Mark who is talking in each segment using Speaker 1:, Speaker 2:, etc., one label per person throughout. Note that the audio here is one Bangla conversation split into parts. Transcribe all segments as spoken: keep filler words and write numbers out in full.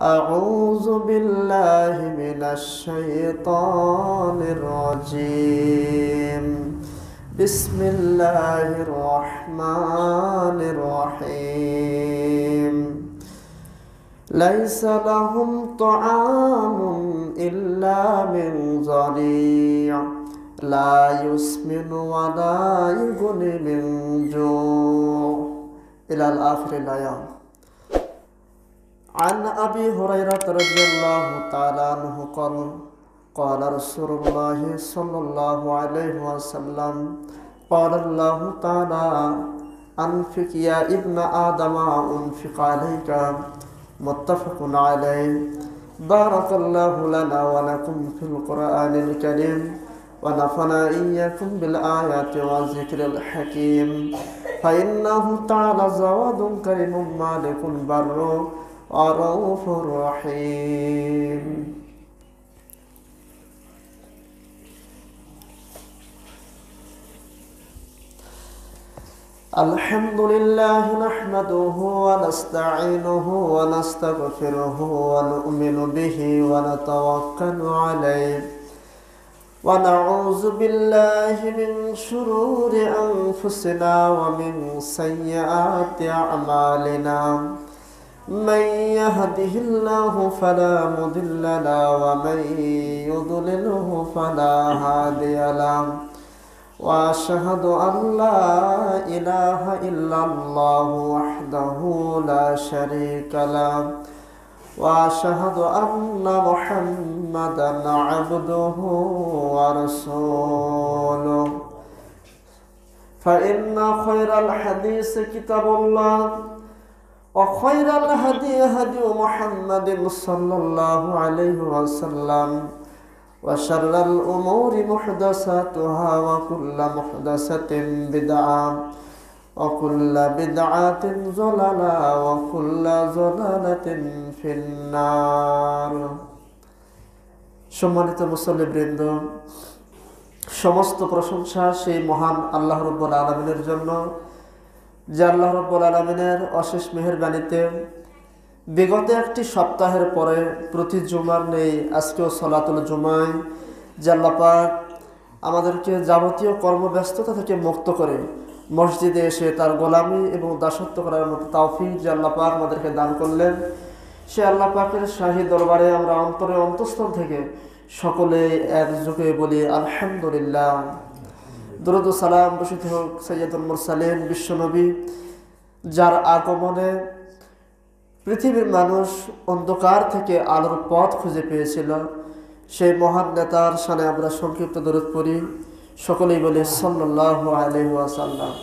Speaker 1: أعوذ بالله من الشيطان الرجيم بسم الله الرحمن الرحيم ليس لهم طعام إلا من ضريع لا يسمن ولا يغني من جوع إلى الآخر الآيات. عن أبي هريرة رضي الله تعالى عنه قال قال رسول الله صلى الله عليه وسلم قال الله تعالى أنفق يا ابن آدم أنفق عليك متفق عليه. بارك الله لنا ولكم في القرآن الكريم ونفعنا إياكم بالآيات والذكر الحكيم فإنه تعالى جواد كريم مالك بر رؤوف رحيم. الحمد لله نحمده ونستعينه ونستغفره ونؤمن به ونتوكل عليه ونعوذ بالله من شرور أنفسنا ومن سيئات أعمالنا. من يهده الله فلا مضل له ومن يضلله فلا هادي له وأشهد أن لا إله إلا الله وحده لا شريك له وأشهد أن محمدا عبده ورسوله. فإن خير الحديث كتاب الله وخير الهدي هدي محمد صلى الله عليه وسلم وشر الأمور محدثاتها وكل محدثة بدعة وكل بدعة ضلالة وكل ضلالة في النار. সম্মানিত মুসল্লিবৃন্দ, সমস্ত প্রশংসা সেই মহান আল্লাহ রাব্বুল আলামিনের জন্য, যে আল্লাহ রাব্বুল আলামিনের অশেষ মেহেরবানিতে বিগত একটি সপ্তাহের পরে প্রতি জুমার নেই আজকেও সলাতুল জুমায় যে আল্লাহ পাক আমাদেরকে যাবতীয় কর্মব্যস্ততা থেকে মুক্ত করে মসজিদে এসে তার গোলামি এবং দাসত্ব করার মতো তৌফিক যে আল্লাহ পাক আমাদেরকে দান করলেন, সে আল্লাহ পাকের শাহী দরবারে আমরা অন্তরে অন্তঃস্থল থেকে সকলে একযোগে বলি আলহামদুলিল্লাহ। দরুদ ও সালাম বর্ষিত হোক সাইয়্যিদুল মুরসালিন বিশ্বনবী, যার আগমনে পৃথিবীর মানুষ অন্ধকার থেকে আলোর পথ খুঁজে পেয়েছিল। সেই মহান নেতার শানে আমরা সংক্ষিপ্ত দরুদ পড়ি, সকলেই বলি সাল্লাল্লাহু আলাইহি ওয়াসাল্লাম।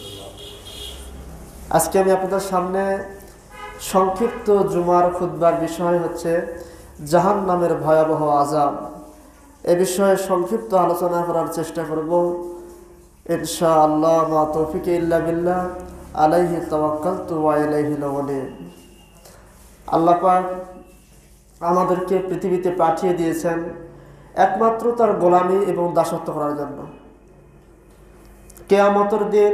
Speaker 1: আজকে আমি আপনাদের সামনে সংক্ষিপ্ত জুমার খুতবার বিষয় হচ্ছে জাহান্নামের ভয়াবহ আযাব। এ বিষয়ে সংক্ষিপ্ত আলোচনা করার চেষ্টা করব ইনশাআল্লাহ। মা তৌফিকে ইল্লা বিল্লাহ, আলাইহি তাওয়াক্কালতু ওয়া ইলাইহিল উনীব। আল্লাহ পাক আমাদেরকে পৃথিবীতে পাঠিয়ে দিয়েছেন একমাত্র তার গোলামি এবং দাসত্ব করার জন্য। কিয়ামতের দিন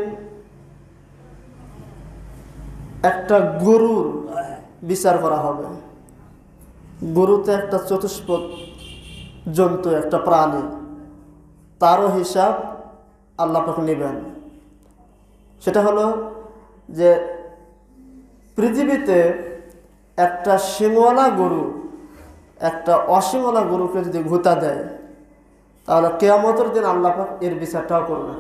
Speaker 1: একটা গরুর বিচার করা হবে। গরুতে একটা চতুষ্পদ জন্তু, একটা প্রাণী, তারও হিসাব আল্লাহ পাক নেবেন। সেটা হলো যে পৃথিবীতে একটা শিংওয়ালা গরু একটা অশিংওয়ালা গরুকে যদি ঘুতা দেয়, তাহলে কিয়ামতের দিন আল্লাহ পাক এর বিচারটাও করবেন।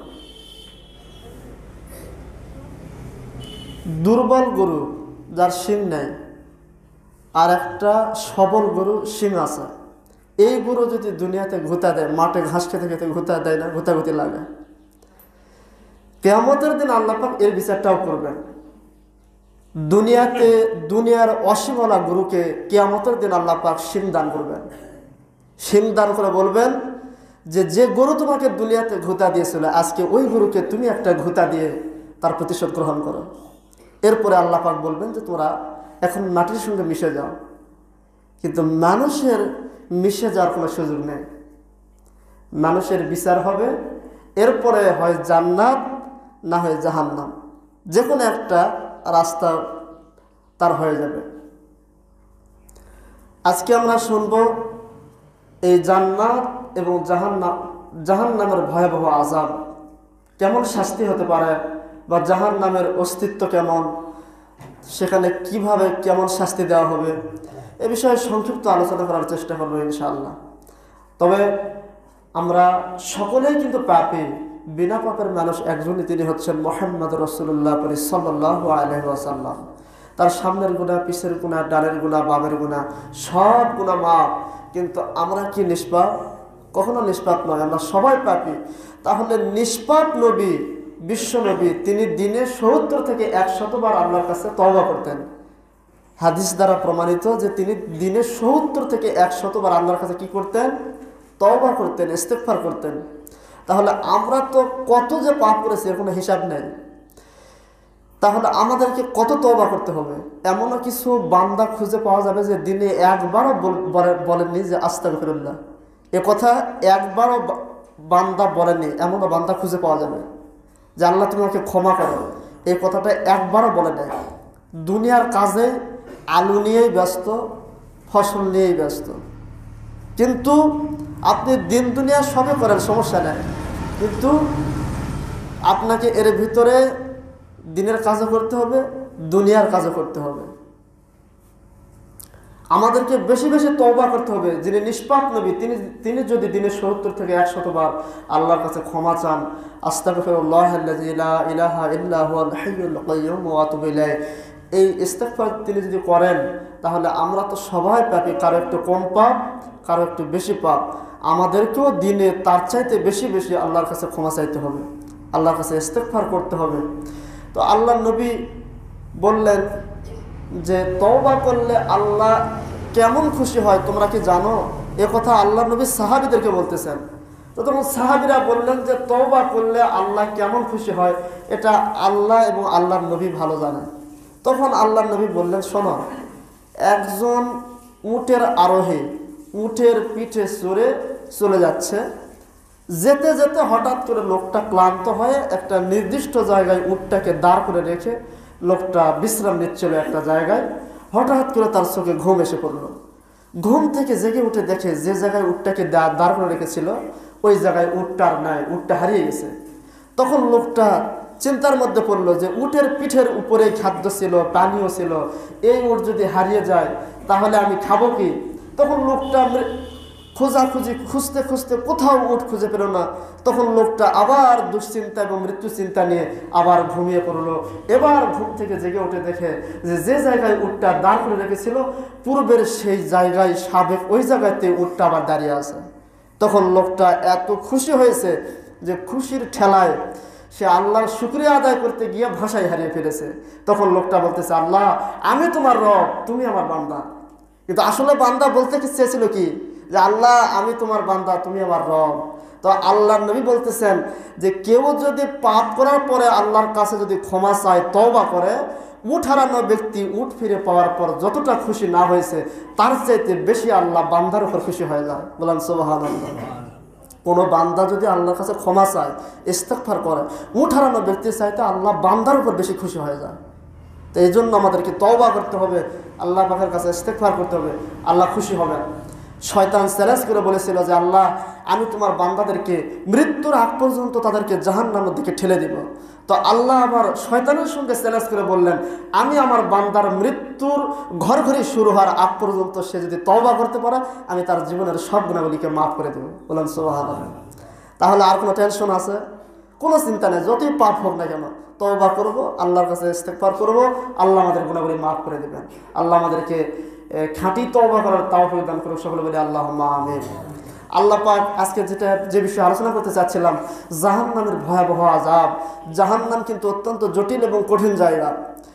Speaker 1: দুর্বল গরু যার শিং নাই, আর একটা সবল গরু শিং আছে, এই গরু যদি দুনিয়াতে ঘুতা দেয়, মাঠে ঘাস খেতে খেতে ঘুতা দেয় না, ঘুতাঘুতি লাগে, কিয়ামতের দিন আল্লাহ পাক এর বিচারটাও করবেন। দুনিয়াতে দুনিয়ার অসীমওয়ালা গরুকে কিয়ামতের দিন আল্লাহ পাক শিং দান করবেন। শিং দান করে বলবেন যে যে গরু তোমাকে দুনিয়াতে ঘুতা দিয়েছিল, আজকে ওই গরুকে তুমি একটা ঘুতা দিয়ে তার প্রতিশোধ গ্রহণ করো। এরপরে আল্লাহ পাক বলবেন যে তোমরা এখন মাটির সঙ্গে মিশে যাও। কিন্তু মানুষের মিশে যাওয়ার কোনো সুযোগ নেই। মানুষের বিচার হবে, এরপরে হয় জান্নাত না হয় জাহান্নাম, যে কোনো একটা রাস্তা তার হয়ে যাবে। আজকে আমরা শুনব এই জান্নাত এবং জাহান্নাম জাহান্নামের ভয়াবহ আযাব, কেমন শাস্তি হতে পারে, বা জাহান্নামের অস্তিত্ব কেমন, সেখানে কিভাবে কেমন শাস্তি দেওয়া হবে, এ বিষয়ে সংক্ষিপ্ত আলোচনা করার চেষ্টা করব ইনশাআল্লাহ। তবে আমরা সকলেই কিন্তু পাপী, বিনা পাপের মানুষ একজনই, তিনি হচ্ছেন মুহাম্মদ রাসূলুল্লাহ সাল্লাল্লাহু আলাইহি ওয়াসাল্লাম। তার সামনের গুনাহ, পিছের গুনাহ, ডানের গুনাহ, বামের গুনাহ, সব গুনাহ মাফ। কিন্তু আমরা কি নিষ্পাপ? কখনো নিষ্পাপ নয়, আমরা সবাই পাপী। তাহলে নিষ্পাপ নবী, বিশ্ব নবী, তিনি দিনে সত্তর থেকে একশতবার আল্লাহর কাছে তওবা করতেন। হাদিস দ্বারা প্রমাণিত যে তিনি দিনে সত্তর থেকে একশতবার আল্লাহর কাছে কি করতেন? তওবা করতেন, ইস্তেগফার করতেন। তাহলে আমরা তো কত যে পাপ করেছি এর কোনো হিসাব নেই। তাহলে আমাদেরকে কত তওবা করতে হবে? এমনও কিছু বান্দা খুঁজে পাওয়া যাবে যে দিনে একবারও বলেননি যে আস্তাগফিরুল্লাহ, এ কথা একবারও বান্দা বলেনি, এমনও বান্দা খুঁজে পাওয়া যাবে যে আল্লাহ তুমি আমাকে ক্ষমা করো, এই কথাটা একবারও বলে নেয়। দুনিয়ার কাজে আলু নিয়েই ব্যস্ত, ফসল নিয়েই ব্যস্ত। কিন্তু আপনি দিন দুনিয়া সবে করেন, সমস্যা নেই, কিন্তু আপনাকে এর ভিতরে দিনের কাজও করতে হবে, দুনিয়ার কাজও করতে হবে। আমাদেরকে বেশি বেশি তওবা করতে হবে। যিনি নিষ্পাপ নবী, তিনি তিনি যদি দিনে সত্তর থেকে একশতবার আল্লাহর কাছে ক্ষমা চান, আস্তাগফিরুল্লাহাল্লাযী লা ইলাহা ইল্লা হুয়াল হাইয়ুল কাইয়্যুম ওয়া আতুবু ইলাইহি, এই ইস্তেগফার তিনি যদি করেন, তাহলে আমরা তো সবাই পাপী, কারো একটু কম পাপ, কারো একটু বেশি পাপ। আমাদেরকেও দিনে তার চাইতে বেশি বেশি আল্লাহর কাছে ক্ষমা চাইতে হবে, আল্লাহর কাছে ইস্তেগফার করতে হবে। তো আল্লাহর নবী বললেন যে তওবা করলে আল্লাহ কেমন খুশি হয় তোমরা কি জানো? এ কথা আল্লাহ নবী সাহাবীদেরকে বলতেছেন। তো তখন সাহাবীরা বললেন যে তওবা করলে আল্লাহ কেমন খুশি হয় এটা আল্লাহ এবং আল্লাহর নবী ভালো জানেন। তখন আল্লাহর নবী বললেন, শোনো, একজন উটের আরোহী উটের পিঠে চড়ে চলে যাচ্ছে, যেতে যেতে হঠাৎ করে লোকটা ক্লান্ত হয়ে একটা নির্দিষ্ট জায়গায় উটটাকে দাঁড় করে রেখে লোকটা বিশ্রাম নিচ্ছিল একটা জায়গায়। হঠাৎ করে তার চোখে ঘুম এসে পড়লো। ঘুম থেকে জেগে উঠে দেখে যে জায়গায় উটটাকে দাঁড় করে রেখেছিল ওই জায়গায় উটটার নাই, উটটা হারিয়ে গেছে। তখন লোকটা চিন্তার মধ্যে পড়লো যে উটের পিঠের উপরে খাদ্য ছিল, পানীয় ছিল, এই উট যদি হারিয়ে যায় তাহলে আমি খাবো কি? তখন লোকটা খোঁজাখুঁজি খুঁজতে খুঁজতে কোথাও উট খুঁজে পেল না। তখন লোকটা আবার দুশ্চিন্তা এবং মৃত্যু চিন্তা নিয়ে আবার ঘুমিয়ে পড়লো। এবার ঘুম থেকে জেগে উঠে দেখে যে যে জায়গায় উটটা দাঁড় করে রেখেছিল পূর্বের সেই জায়গায়, সাবেক ওই জায়গাতে উটটা আবার দাঁড়িয়ে আছে। তখন লোকটা এত খুশি হয়েছে যে খুশির ঠেলায় সে আল্লাহর শুকরিয়া আদায় করতে গিয়ে ভাষায় হারিয়ে ফেলেছে। তখন লোকটা বলতেছে, আল্লাহ আমি তোমার রব, তুমি আমার বান্দা। কিন্তু আসলে বান্দা বলতে কি চেয়েছিল কি? যে আল্লাহ আমি তোমার বান্দা, তুমি আমার রব। তো আল্লাহর নবী বলতেছেন যে কেউ যদি পাপ করার পরে আল্লাহর কাছে যদি ক্ষমা চায়, তওবা করে, উট হারানো ব্যক্তি উট ফিরে পাওয়ার পর যতটা খুশি না হয়েছে তার চাইতে বেশি আল্লাহ বান্দার উপর খুশি হয়ে যায়। বললাম সুবহানাল্লাহ। কোনো বান্দা যদি আল্লাহর কাছে ক্ষমা চায়, ইস্তেগফার করে, উট হারানো ব্যক্তির চাইতে আল্লাহ বান্দার উপর বেশি খুশি হয়ে যায়। তো এই জন্য আমাদেরকে তওবা করতে হবে, আল্লাহ পাকের কাছে ইস্তেগফার করতে হবে, আল্লাহ খুশি হবেন। শয়তান চ্যালেঞ্জ করে বলেছিল যে আল্লাহ আমি তোমার বান্দাদেরকে মৃত্যুর আগ পর্যন্ত তাদেরকে জাহান্নামের দিকে ঠেলে দিব। তো আল্লাহ আবার শয়তানের সঙ্গে চ্যালেঞ্জ করে বললেন, আমি আমার বান্দার মৃত্যুর ঘর ঘরে শুরু হওয়ার আগ পর্যন্ত সে যদি তওবা করতে পারে আমি তার জীবনের সব গুনাহগুলিকে মাফ করে দেব। বললেন সুবহানাল্লাহ। তাহলে আর কোনো টেনশন আছে? কোনো চিন্তা নেই। যতই পাপ হোক না কেন তওবা করব, আল্লাহর কাছে ইস্তেগফার করব, আল্লাহ আমাদের গুনাহগুলি মাফ করে দেবেন। আল্লাহ আমাদেরকে খাঁটি তওবা করার তাওফিক দান করুন। সকলে বলি আল্লাহুম্মা আমিন। আল্লাহ পাক আজকে যেটা যে বিষয়ে আলোচনা করতে চাচ্ছিলাম, জাহান্নামের ভয়াবহ আযাব। জাহান্নাম কিন্তু অত্যন্ত জটিল এবং কঠিন জায়গা।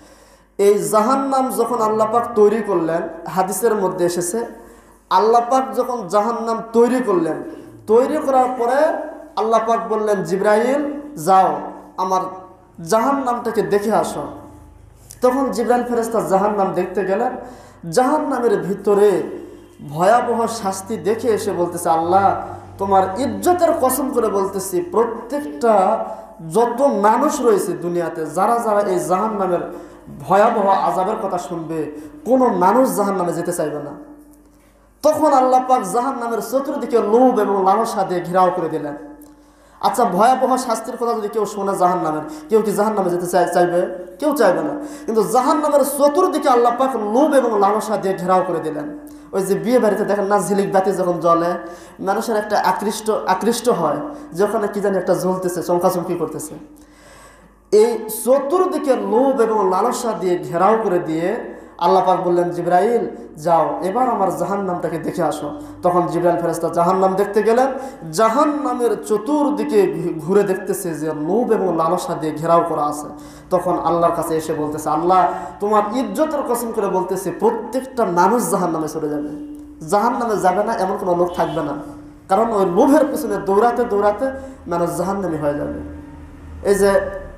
Speaker 1: এই জাহান্নাম যখন আল্লাহ পাক তৈরি করলেন, হাদিসের মধ্যে এসেছে আল্লাহ পাক যখন জাহান্নাম তৈরি করলেন, তৈরি করার পরে আল্লাহ পাক বললেন, জিবরাইল যাও আমার জাহান্নামটাকে দেখে আসো। তখন জিবরাইল ফেরেশতা জাহান্নাম দেখতে গেলেন। জাহান্নামের ভিতরে ভয়াবহ শাস্তি দেখে এসে বলতেছে, আল্লাহ তোমার ইজ্জতের কসম করে বলতেছি, প্রত্যেকটা যত মানুষ রয়েছে দুনিয়াতে যারা যারা এই জাহান্নামের ভয়াবহ আযাবের কথা শুনবে, কোনো মানুষ জাহান্নামে যেতে চাইবে না। তখন আল্লাহ পাক জাহান্নামের চতুর্দিকে লোভ এবং লালসা দিয়ে ঘেরাও করে দিলেন। আচ্ছা, ভয়াবহ শাস্তির কথা যদি কেউ শোনে জাহান্নামের, কেউ কি জাহান্নামে যেতে চাই চাইবে? কেউ চাইবে না। কিন্তু জাহান্নামের চতুর্দিকে আল্লাহ পাক লোভ এবং লালসা দিয়ে ঘেরাও করে দিলেন। ওই যে বিয়ে বাড়িতে দেখেন না, ঝিলিক বাতি যখন জ্বলে মানুষের একটা আকৃষ্ট আকৃষ্ট হয় যে ওখানে কি জানি একটা জ্বলতেছে, চমকাচমকি করতেছে। এই চতুর্দিকে লোভ এবং লালসা দিয়ে ঘেরাও করে দিয়ে আল্লাহ পাক বললেন, জিবরাইল যাও এবার আমার জাহান্নামটাকে দেখে আসো। তখন জিবরাইল ফেরেশতা জাহান্নাম দেখতে গেলেন। জাহান্নামের চতুর্দিকে ঘুরে দেখতেছে যে লোভ এবং লালসা দিয়ে ঘেরাও করা আছে। তখন আল্লাহর কাছে এসে বলতেছে, আল্লাহ তোমার ইজ্জতের কসম করে বলতেছে প্রত্যেকটা মানুষ জাহান্নামে চলে যাবে, জাহান্নামে যাবে না এমন কোনো লোক থাকবে না, কারণ ওই লোভের পিছনে দৌড়াতে দৌড়াতে মানুষ জাহান্নামী হয়ে যাবে। এই যে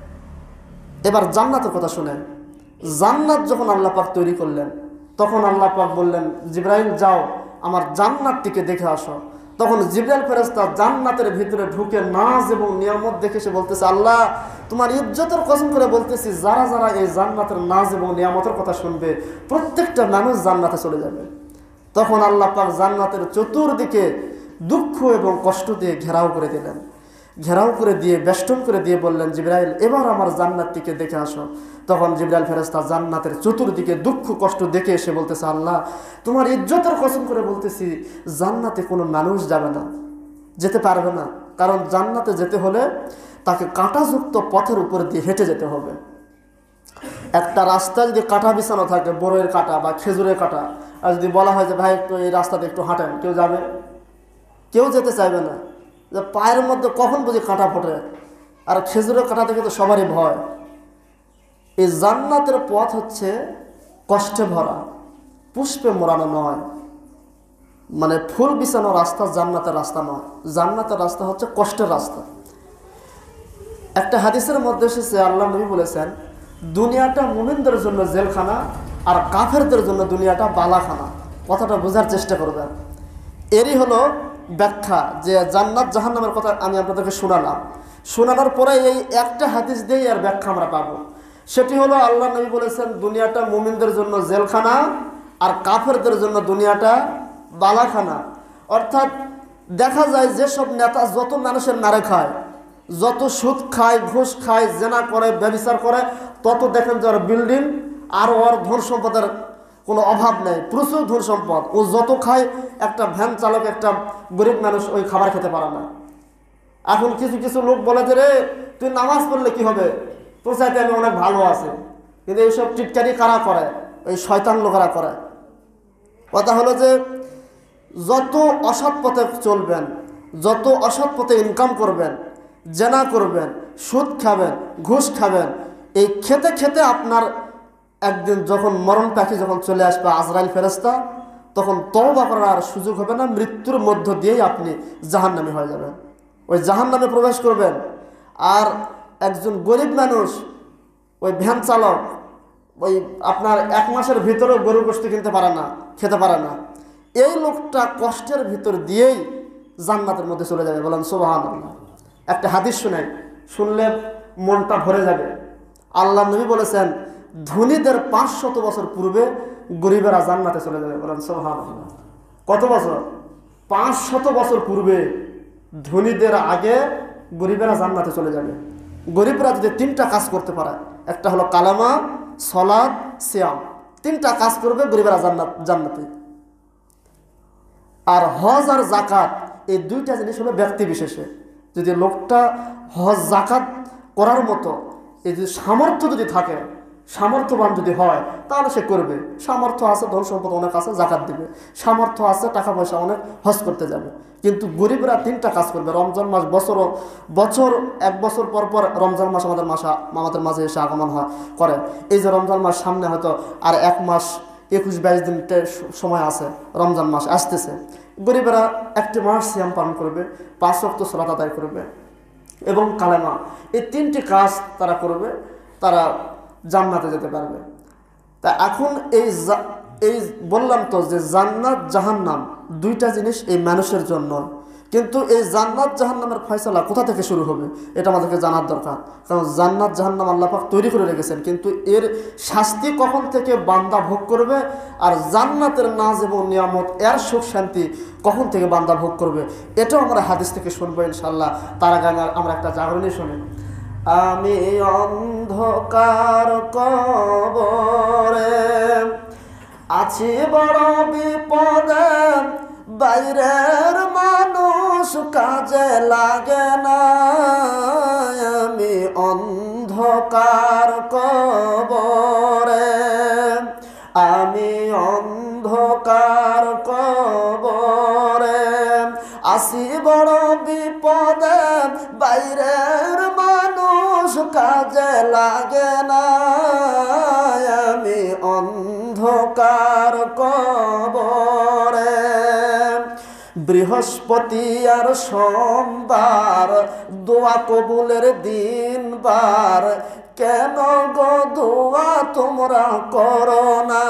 Speaker 1: এবার জান্নাতের কথা শুনেন। জান্নাত যখন আল্লাহ পাক তৈরি করলেন তখন আল্লাহ পাক বললেন, জিবরাইল যাও আমার জান্নাতটিকে দেখে আসো। তখন জিবরাইল ফেরেশতা জান্নাতের ভিতরে ঢুকে নাজ এবং নিয়ামত দেখে সে বলতেছে, আল্লাহ তোমার ইজ্জতের কসম করে বলতেছি যারা যারা এই জান্নাতের নাজ এবং নিয়ামতের কথা শুনবে প্রত্যেকটা মানুষ জান্নাতে চলে যাবে। তখন আল্লাহ পাক জান্নাতের চতুর্দিকে দুঃখ এবং কষ্ট দিয়ে ঘেরাও করে দিলেন। ঘেরাও করে দিয়ে বেষ্টন করে দিয়ে বললেন, জিবরাইল এবার আমার জান্নাতটিকে দেখে আসো। তখন জিবরাইল ফেরেশতা জান্নাতের চতুর্দিকে দুঃখ কষ্ট দেখে এসে বলতেছে, আল্লাহ তোমার ইজ্জতের কসম করে বলতেছি জান্নাতে কোনো মানুষ যাবে না, যেতে পারবে না, কারণ জান্নাতে যেতে হলে তাকে কাঁটাযুক্ত পথের উপর দিয়ে হেঁটে যেতে হবে। একটা রাস্তায় যদি কাঁটা বিছানো থাকে, বড়ের কাঁটা বা খেজুরের কাঁটা, আর যদি বলা হয় যে ভাই একটু এই রাস্তাতে একটু হাঁটেন, কেউ যাবে? কেউ যেতে চাইবে না। যে পায়ের মধ্যে কখন বুঝি কাঁটা ফোটে, আর খেজুরের কাঁটা দেখে তো সবারই ভয়। এই জান্নাতের পথ হচ্ছে কষ্টে ভরা, পুষ্পে মোড়ানো নয়, মানে ফুল বিছানো রাস্তা জান্নাতের রাস্তা নয়। জান্নাতের রাস্তা হচ্ছে কষ্টের রাস্তা। একটা হাদিসের মধ্যে এসেছে, আল্লাহ নবী বলেছেন দুনিয়াটা মুমিনদের জন্য জেলখানা আর কাফেরদের জন্য দুনিয়াটা বালাখানা। কথাটা বোঝার চেষ্টা করবেন। এরই হলো ব্যাখ্যা যে জান্নাত জাহান্নামের কথা আমি আপনাদেরকে শোনালাম। শোনানোর পরে এই একটা হাদিস দিয়েই আর ব্যাখ্যা আমরা পাবো। সেটি হলো আল্লাহ নবী বলেছেন দুনিয়াটা মুমিনদের জন্য জেলখানা আর কাফেরদের জন্য দুনিয়াটা বালাখানা। অর্থাৎ দেখা যায় যেসব নেতা যত মানুষের নারে খায়, যত সুদ খায়, ঘুষ খায়, জেনা করে, ব্যভিচার করে, তত দেখেন যে ওর বিল্ডিং আর ওর ধন সম্পদের কোনো অভাব নেই, প্রচুর ধন সম্পদ। ও যত খায় একটা ভ্যান চালক, একটা গরিব মানুষ ওই খাবার খেতে পারে না। এখন কিছু কিছু লোক বলে যে রে তুই নামাজ পড়লে কি হবে, তোর চাইতে আমি অনেক ভালো আছি। কিন্তু এইসব টিটকারি কারা করে? ওই শয়তান লোকেরা করে। কথা হলো যে যত অসৎ পথে চলবেন, যত অসৎ পথে ইনকাম করবেন, জেনা করবেন, সুদ খাবেন, ঘুষ খাবেন, এই খেতে খেতে আপনার একদিন যখন মরণ পাখি যখন চলে আসবে আজরাইল ফেরেশতা, তখন তওবা করার আর সুযোগ হবে না। মৃত্যুর মধ্য দিয়েই আপনি জাহান্নামী হয়ে যাবেন, ওই জাহান্নামে প্রবেশ করবেন। আর একজন গরিব মানুষ, ওই ভ্যান চালক, ওই আপনার এক মাসের ভিতরেও গরুর গোশত কিনতে পারে না, খেতে পারে না, এই লোকটা কষ্টের ভিতর দিয়েই জান্নাতের মধ্যে চলে যাবে। বলেন সুবহানাল্লাহ। একটা হাদিস শুনেন, শুনলে মনটা ভরে যাবে। আল্লাহ নবী বলেছেন ধনীদের পাঁচ শত বছর পূর্বে গরিবেরা জান্নাতে চলে যাবে। বলেন সুবহানাল্লাহ। কত বছর? পাঁচ শত বছর পূর্বে ধনীদের আগে গরিবেরা জান্নাতে চলে যাবে। গরিবরা যদি তিনটা কাজ করতে পারে, একটা হলো কালেমা, সালাত, সিয়াম, তিনটা কাজ করবে গরিবেরা জান্নাত জান্নাতে। আর হজ আর যাকাত এই দুইটা জিনিস হলো ব্যক্তি বিশেষে। যদি লোকটা হজ যাকাত করার মতো এই যে সামর্থ্য যদি থাকে, সামর্থ্যবান যদি হয়, তাহলে সে করবে। সামর্থ্য আছে, ধন সম্পদ অনেক আছে, যাকাত দিবে। সামর্থ্য আছে, টাকা পয়সা অনেক, হজ করতে যাবে। কিন্তু গরিবরা তিনটা কাজ করবে। রমজান মাস বছর বছর এক বছর পর পর রমজান মাস আমাদের মাসে আমাদের মাঝে এসে আগমন হয় করে। এই যে রমজান মাস সামনে হয়তো আর এক মাস একুশ বাইশ দিন সময় আছে, রমজান মাস আসতেছে। গরিবেরা একটি মাস সিয়াম পালন করবে, পাঁচ ওয়াক্ত সালাত আদায় করবে এবং কালেমা, এই তিনটি কাজ তারা করবে, তারা জান্নাতে যেতে পারবে। তা এখন এই এই বললাম তো যে জান্নাত জাহান্নাম দুইটা জিনিস এই মানুষের জন্য, কিন্তু এই জান্নাত জাহান্নামের ফয়সালা কোথা থেকে শুরু হবে এটা আমাদেরকে জানার দরকার। কারণ জান্নাত জাহান্নাম আল্লাহ পাক তৈরি করে রেখেছেন, কিন্তু এর শাস্তি কখন থেকে বান্দা ভোগ করবে, আর জান্নাতের নাজ এবং নিয়ামত এর সুখ শান্তি কখন থেকে বান্দা ভোগ করবে, এটাও আমরা হাদিস থেকে শুনবো ইনশাআল্লাহ। তার আগে আমরা একটা জাগরণী শুনি। আমি অন্ধকার কবরে আছি বড় বিপদে, বাইরের মানুষ কাজে লাগে না। আমি অন্ধকার কবরে, আমি অন্ধকার কবরে আসি বড় বিপদে, বাইরের মানুষ কাজে লাগে না। আমি অন্ধকার কবরে বৃহস্পতি আর সোমবার দোয়া কবুলের দিনবার, কেন গো দোয়া তোমরা করো না।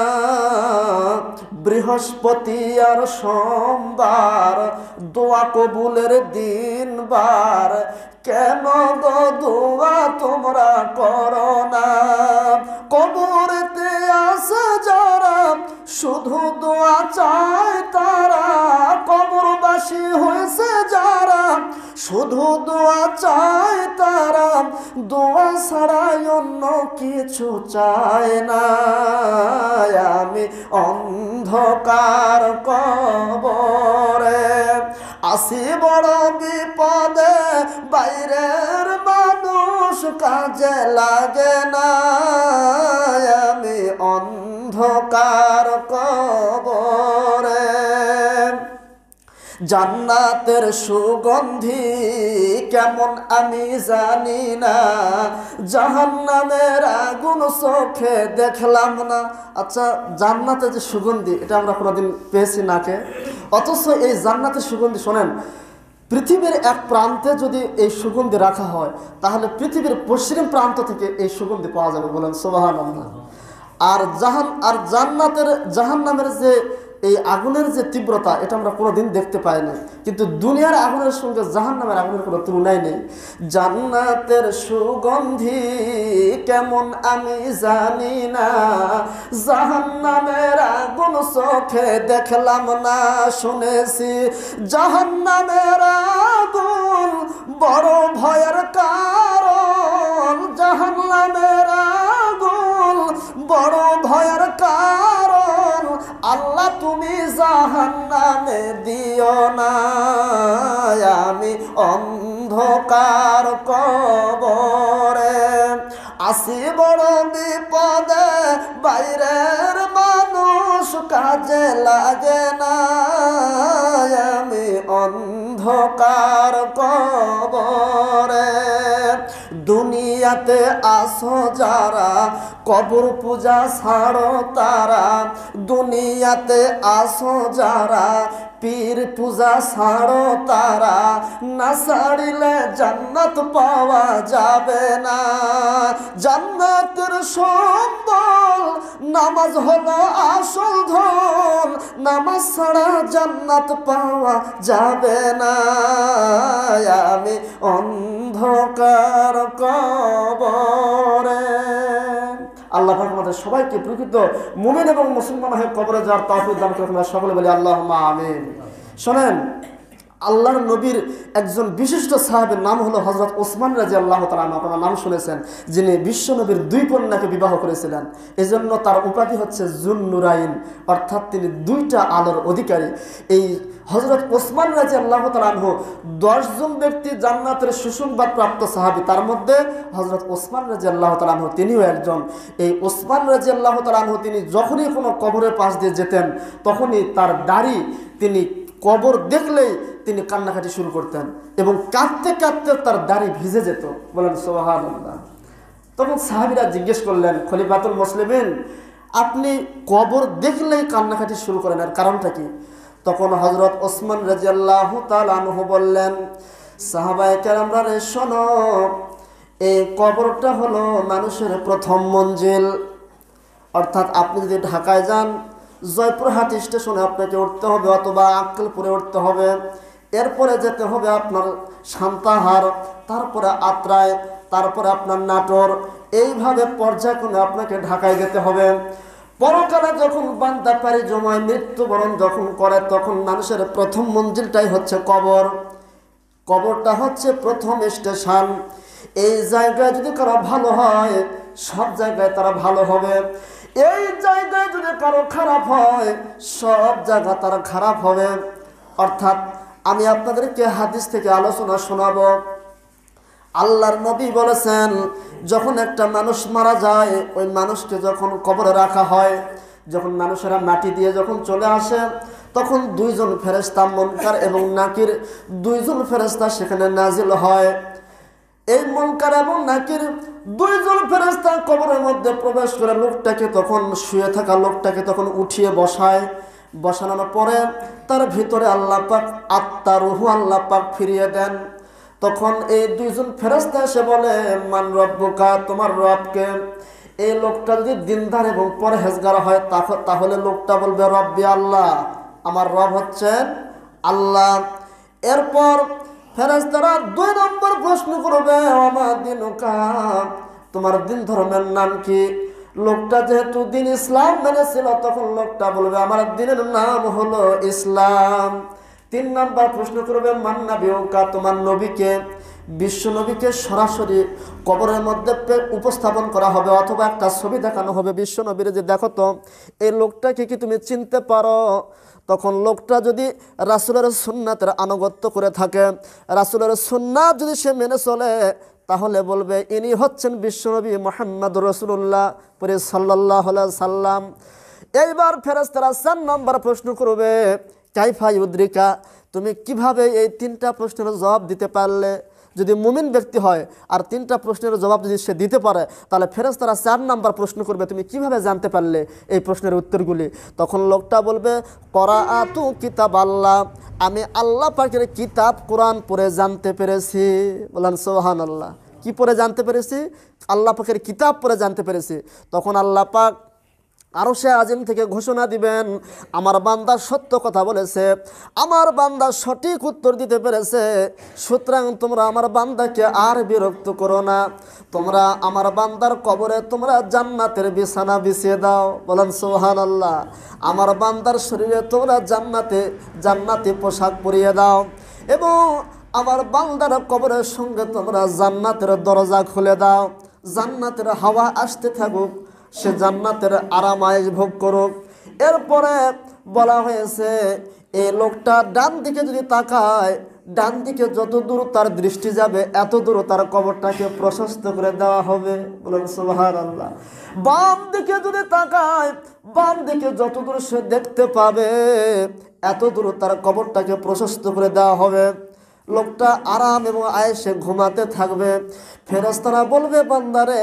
Speaker 1: বৃহস্পতি আর সোমবার দোয়া কবুলের দিনবার, কেন গো দোয়া তোমরা করো না। কবরেতে আসে যারা শুধু দোয়া চায় তারা, কবরবাসী হয়েছে যারা শুধু দোয়া চায় তারা, দোয়া ছাড়াই অন্য কিছু চায় না। আমি অন্ধকার কবরে আসি বড় বিপদে, বাইরের মানুষ কাজে লাগে না। আমি অন্ধকার কবরে জান্নাতের সুগন্ধি কেমন আমি জানি না, জাহান্নামের আগুন চোখে দেখলাম না। আচ্ছা, জান্নাতের যে সুগন্ধি এটা আমরা কোনোদিন পেয়েছি নাকে? অথচ এই জান্নাতের সুগন্ধি শোনেন, পৃথিবীর এক প্রান্তে যদি এই সুগন্ধি রাখা হয় তাহলে পৃথিবীর পশ্চিম প্রান্ত থেকে এই সুগন্ধি পাওয়া যাবে, বলেন সুবহানাল্লাহ। আর জাহান আর জান্নাতের জাহান্নামের যে এই আগুনের যে তীব্রতা এটা আমরা কোনোদিন দেখতে পাই না, কিন্তু দুনিয়ার আগুনের সঙ্গে জাহান্নামের আগুনের কোনো তুলনাই নেই। জান্নাতের সুগন্ধি কেমন আমি জানি না, জাহান্নামের আগুন চোখে দেখলাম না। শুনেছি জাহান্নামের আগুন বড় ভয়ের কারণ, জাহান্নামের আগুন বড় ভয়ের কারণ। আল্লাহ তুমি জাহান্নামে দিও না। আমি অন্ধকার কবরে আসি বড় বিপদে, বাইরের মানুষ কাজে লাগে না। আমি অন্ধকার কবরে দুনিয়াতে আসো যারা কবর পূজা ছাড়ো তারা, দুনিয়াতে আসো যারা পীর পূজা ছাড়ো তারা, না ছাড়িলে জান্নাত পাওয়া যাবে না। জান্নাতের সম্বল নামাজ হলো আসল ধন, নামাজ ছাড়া জান্নাত পাওয়া যাবে না। আমি অন্ধকার কবরে আল্লাহ পাক আমাদের সবাইকে প্রকৃত মুমিন এবং মুসলমান হয়ে কবরে যাওয়ার তৌফিক দান করুন, সকলে বলি আল্লাহুম্মা আমিন। শোনেন, আল্লাহর নবীর একজন বিশিষ্ট সাহাবীর নাম হলো হযরত ওসমান রাদিয়াল্লাহু তাআলা আনহু। আপনারা নাম শুনেছেন, যিনি বিশ্ব নবীর দুই কন্যাকে বিবাহ করেছিলেন। এজন্য তার উপাধি হচ্ছে জুন্নুরাইন, অর্থাৎ তিনি দুইটা আলোর অধিকারী। এই হযরত ওসমান রাদিয়াল্লাহু তাআলা আনহু দশজন ব্যক্তি জান্নাতের সুসংবাদ প্রাপ্ত সাহাবী, তার মধ্যে হযরত ওসমান রাদিয়াল্লাহু তাআলা আনহু তিনিও একজন। এই ওসমান রাদিয়াল্লাহু তাআলা আনহু তিনি যখনই কোনো কবরের পাশ দিয়ে যেতেন তখনই তার দাড়ি, তিনি কবর দেখলেই তিনি কান্নাকাটি শুরু করতেন এবং কাঁদতে কাঁদতে তার দাড়ি ভিজে যেত, বলেন সুবহানাল্লাহ। তখন সাহাবীরা জিজ্ঞেস করলেন, খলিফাতুল মুসলিমিন, আপনি কবর দেখলেই কান্নাকাটি শুরু করেন, এর কারণটা কি? তখন হযরত ওসমান রাদিয়াল্লাহু তাআলা আনহু বললেন, সাহাবায়ে কেরামরা রে শোনো, এই কবরটা হলো মানুষের প্রথম মঞ্জিল। অর্থাৎ আপনি যদি ঢাকায় যান, জয়পুরহাট স্টেশনে আপনাকে উঠতে হবে অথবা আক্কেলপুরে উঠতে হবে। এরপরে যেতে হবে আপনার সান্তাহার, তারপরে আত্রায়, তারপরে আপনার নাটোর, এইভাবে পর্যায়ক্রমে আপনাকে ঢাকায় যেতে হবে। পরকালে যখন বান্দা পারি জমায় মৃত্যুবরণ যখন করে, তখন মানুষের প্রথম মঞ্জিলটাই হচ্ছে কবর। কবরটা হচ্ছে প্রথম স্টেশন। এই জায়গায় যদি কারো ভালো হয়, সব জায়গায় তারা ভালো হবে। এই জায়গায় যদি কারো খারাপ হয়, সব জায়গা তারা খারাপ হবে। অর্থাৎ আমি আপনাদেরকে হাদিস থেকে আলোচনা শোনাবো। আল্লাহর নবী বলেছেন, যখন একটা মানুষ মারা যায়, ওই মানুষকে যখন কবরে রাখা হয়, যখন মানুষেরা মাটি দিয়ে যখন চলে আসে, তখন দুইজন ফেরেশতা মুনকার এবং নাকির, দুইজন ফেরেশতা সেখানে নাজিল হয়। এই মুনকার এবং নাকির দুইজন ফেরেশতা কবরের মধ্যে প্রবেশ করে লোকটাকে, তখন শুয়ে থাকা লোকটাকে তখন উঠিয়ে বসায়। বসানোর পরে তার ভিতরে আল্লাহ পাক আত্মা, রুহু আল্লাহ পাক ফিরিয়ে দেন। তখন এই দুইজন ফেরেশতা এসে বলে, মান রব্বুকা, তোমার রবকে। এই লোকটা যদি দিনদার এবং পরহেজগার হয়, তাহলে লোকটা বলবে রব্বি আল্লাহ, আমার রব হচ্ছেন আল্লাহ। এরপর ফেরেশতারা দুই নম্বর প্রশ্ন করবে, ওমা দিনুকা, তোমার দিন ধর্মের নাম কি? লোকটা যেহেতু দিন ইসলাম মেনেছিল, তখন লোকটা বলবে আমার দিনের নাম হলো ইসলাম। তিন নাম্বার প্রশ্ন করবে, মান নবিয়ুকা, তোমার নবীকে? বিশ্ব নবীকে সরাসরি কবরের মধ্যে উপস্থাপন করা হবে, অথবা একটা ছবি দেখানো হবে বিশ্ব নবীর, যে দেখো তো এই লোকটাকে কি তুমি চিনতে পারো? তখন লোকটা যদি রাসূলের সুন্নাতের আনুগত্য করে থাকে, রাসূলের সুন্নাত যদি সে মেনে চলে, তাহলে বলবে ইনি হচ্ছেন বিশ্বনবী মুহাম্মদুর রাসূলুল্লাহ পরে সাল্লাল্লাহু আলাইহি সাল্লাম। এইবার ফেরেশতারা চার নম্বর প্রশ্ন করবে, কাইফা ইউদ্রিকা, তুমি কিভাবে এই তিনটা প্রশ্নের জবাব দিতে পারলে? যদি মুমিন ব্যক্তি হয় আর তিনটা প্রশ্নের জবাব যদি সে দিতে পারে, তাহলে ফেরেশতারা চার নাম্বার প্রশ্ন করবে, তুমি কিভাবে জানতে পারলে এই প্রশ্নের উত্তরগুলি? তখন লোকটা বলবে, করাআতু কিতাব আল্লাহ, আমি আল্লাহ পাকের কিতাব কোরআন পড়ে জানতে পেরেছি। বলেন সুবহানাল্লাহ। কি পড়ে জানতে পেরেছি? আল্লাহ পাকের কিতাব পড়ে জানতে পেরেছি। তখন আল্লাহ পাক আরশে আজিম থেকে ঘোষণা দিবেন, আমার বান্দা সত্য কথা বলেছে, আমার বান্দা সঠিক উত্তর দিতে পেরেছে, সুতরাং তোমরা আমার বান্দাকে আর বিরক্ত করো না, তোমরা আমার বান্দার কবরে তোমরা জান্নাতের বিছানা বিছিয়ে দাও। বলেন সুবহানাল্লাহ। আমার বান্দার শরীরে তোমরা জান্নাতে জান্নাতি পোশাক পরিয়ে দাও, এবং আমার বান্দার কবরের সঙ্গে তোমরা জান্নাতের দরজা খুলে দাও, জান্নাতের হাওয়া আসতে থাকুক, সে জান্নাতের আরাম আয়েশ ভোগ করুক। এরপরে বলা হয়েছে, এই লোকটা ডান দিকে যদি তাকায়, ডান দিকে যত দূর তার দৃষ্টি যাবে, এত দূর তার কবরটাকে প্রশস্ত করে দেওয়া হবে। বলেন সুবহানাল্লাহ। বাম দিকে যদি তাকায়, বাম দিকে যত দূর সে দেখতে পাবে, এত দূর তার কবরটাকে প্রশস্ত করে দেওয়া হবে। লোকটা আরাম এবং আয়েশে ঘুমাতে থাকবে। ফেরেশতারা বলবে, বান্দারে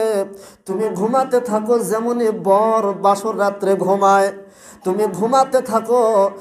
Speaker 1: তুমি ঘুমাতে থাকো যেমনই বর বাসর রাত্রে ঘুমায়, তুমি ঘুমাতে থাকো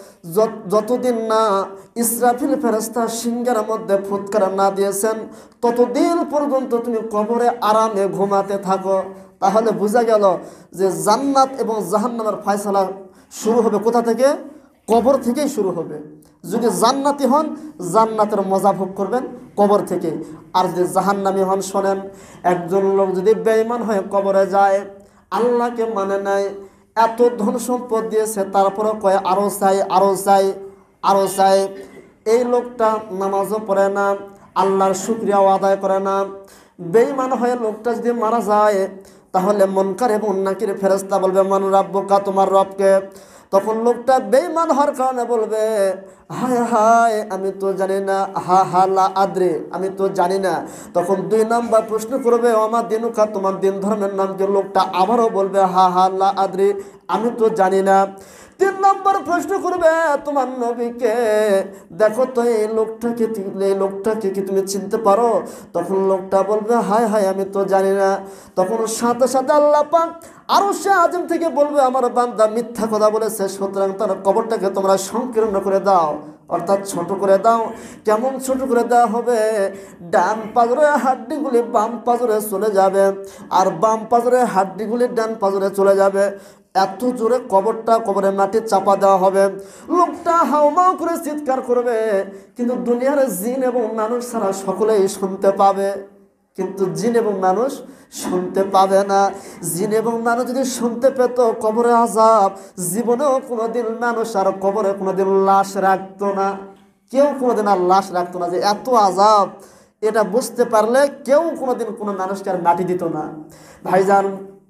Speaker 1: যতদিন না ইসরাফিল ফেরেশতা সিংহের মধ্যে ফুৎকার না দিয়েছেন, ততদিন পর্যন্ত তুমি কবরে আরামে ঘুমাতে থাকো। তাহলে বোঝা গেল যে জান্নাত এবং জাহান্নামের ফয়সালা শুরু হবে কোথা থেকে? কবর থেকেই শুরু হবে। যদি জান্নাতি হন, জান্নাতের মজা ভোগ করবেন কবর থেকে। আর যদি জাহান্নামী হন, শোনেন, একজন লোক যদি বেঈমান হয়ে কবরে যায়, আল্লাহকে মানে নাই, এত ধন সম্পদ দিয়েছে, তারপরে কয় আরো চাই, আরো চাই, আরো চাই। এই লোকটা নামাজও পড়ে না, আল্লাহর শুকরিয়াও আদায় করে না। বেঈমান হয়ে লোকটা যদি মারা যায়, তাহলে মুনকার এবং নাকির ফেরেশতা বলবে, মান রাব্বুকা, তোমার রবকে? তখন লোকটা বেঈমান হওয়ার কারণে বলবে, হায় হায় আমি তো জানি না, হা হা লা আদ্রে, আমি তো জানি না। তখন দুই নাম্বার প্রশ্ন করবে, আমার দিনুকা, তোমার দিন ধর্মের নাম কি? লোকটা আবারও বলবে, হা হা লা আদ্রে, আমি তো জানি না। তিন নম্বর প্রশ্ন করবে, তোমার নবীকে? দেখো তো এই লোকটাকে, এই লোকটাকে কি তুমি চিনতে পারো? তখন লোকটা বলবে, হায় হায় আমি তো জানি না। তখন সাথে সাথে আল্লাহ পাক আরশে আজিম থেকে বলবে, আমার বান্দা মিথ্যা কথা বলেছে, সুতরাং তার কবরটাকে তোমরা সংকীর্ণ করে দাও, অর্থাৎ ছোট করে দাও। কেমন ছোট করে দেওয়া হবে? ডান পাজরের হাড্ডিগুলি বাম পাজরে চলে যাবে, আর বাম পাজরের হাড্ডিগুলি ডান পাজরে চলে যাবে। এত জোরে কবরটা কবরের মাটি চাপা দেওয়া হবে, লোকটা হাউমাউ করে চিৎকার করবে, কিন্তু দুনিয়ার জিন এবং মানুষ ছাড়া সকলেই শুনতে পাবে, কিন্তু জিন এবং মানুষ শুনতে পাবে না। জিন এবং মানুষ যদি শুনতে পেত কবরে আযাব, জীবনেও কোনোদিন মানুষ আর কবরে কোনোদিন লাশ রাখতো না, কেউ কোনোদিন আর লাশ রাখতো না। যে এত আযাব এটা বুঝতে পারলে কেউ কোনোদিন কোনো মানুষকে আর মাটি দিত না। ভাইজান,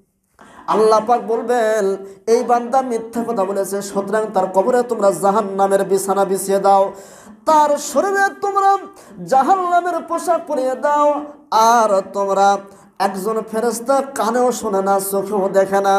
Speaker 1: আল্লাহ পাক বলবেন এই বান্দা মিথ্যা কথা বলেছে, সুতরাং তার কবরে তোমরা জাহান্নামের বিছানা বিছিয়ে দাও, তার শরীরে তোমরা জাহান্নামের পোশাক পরিয়ে দাও। আর তোমরা একজন ফেরেশতা কানেও শোনে না, চোখেও দেখে না,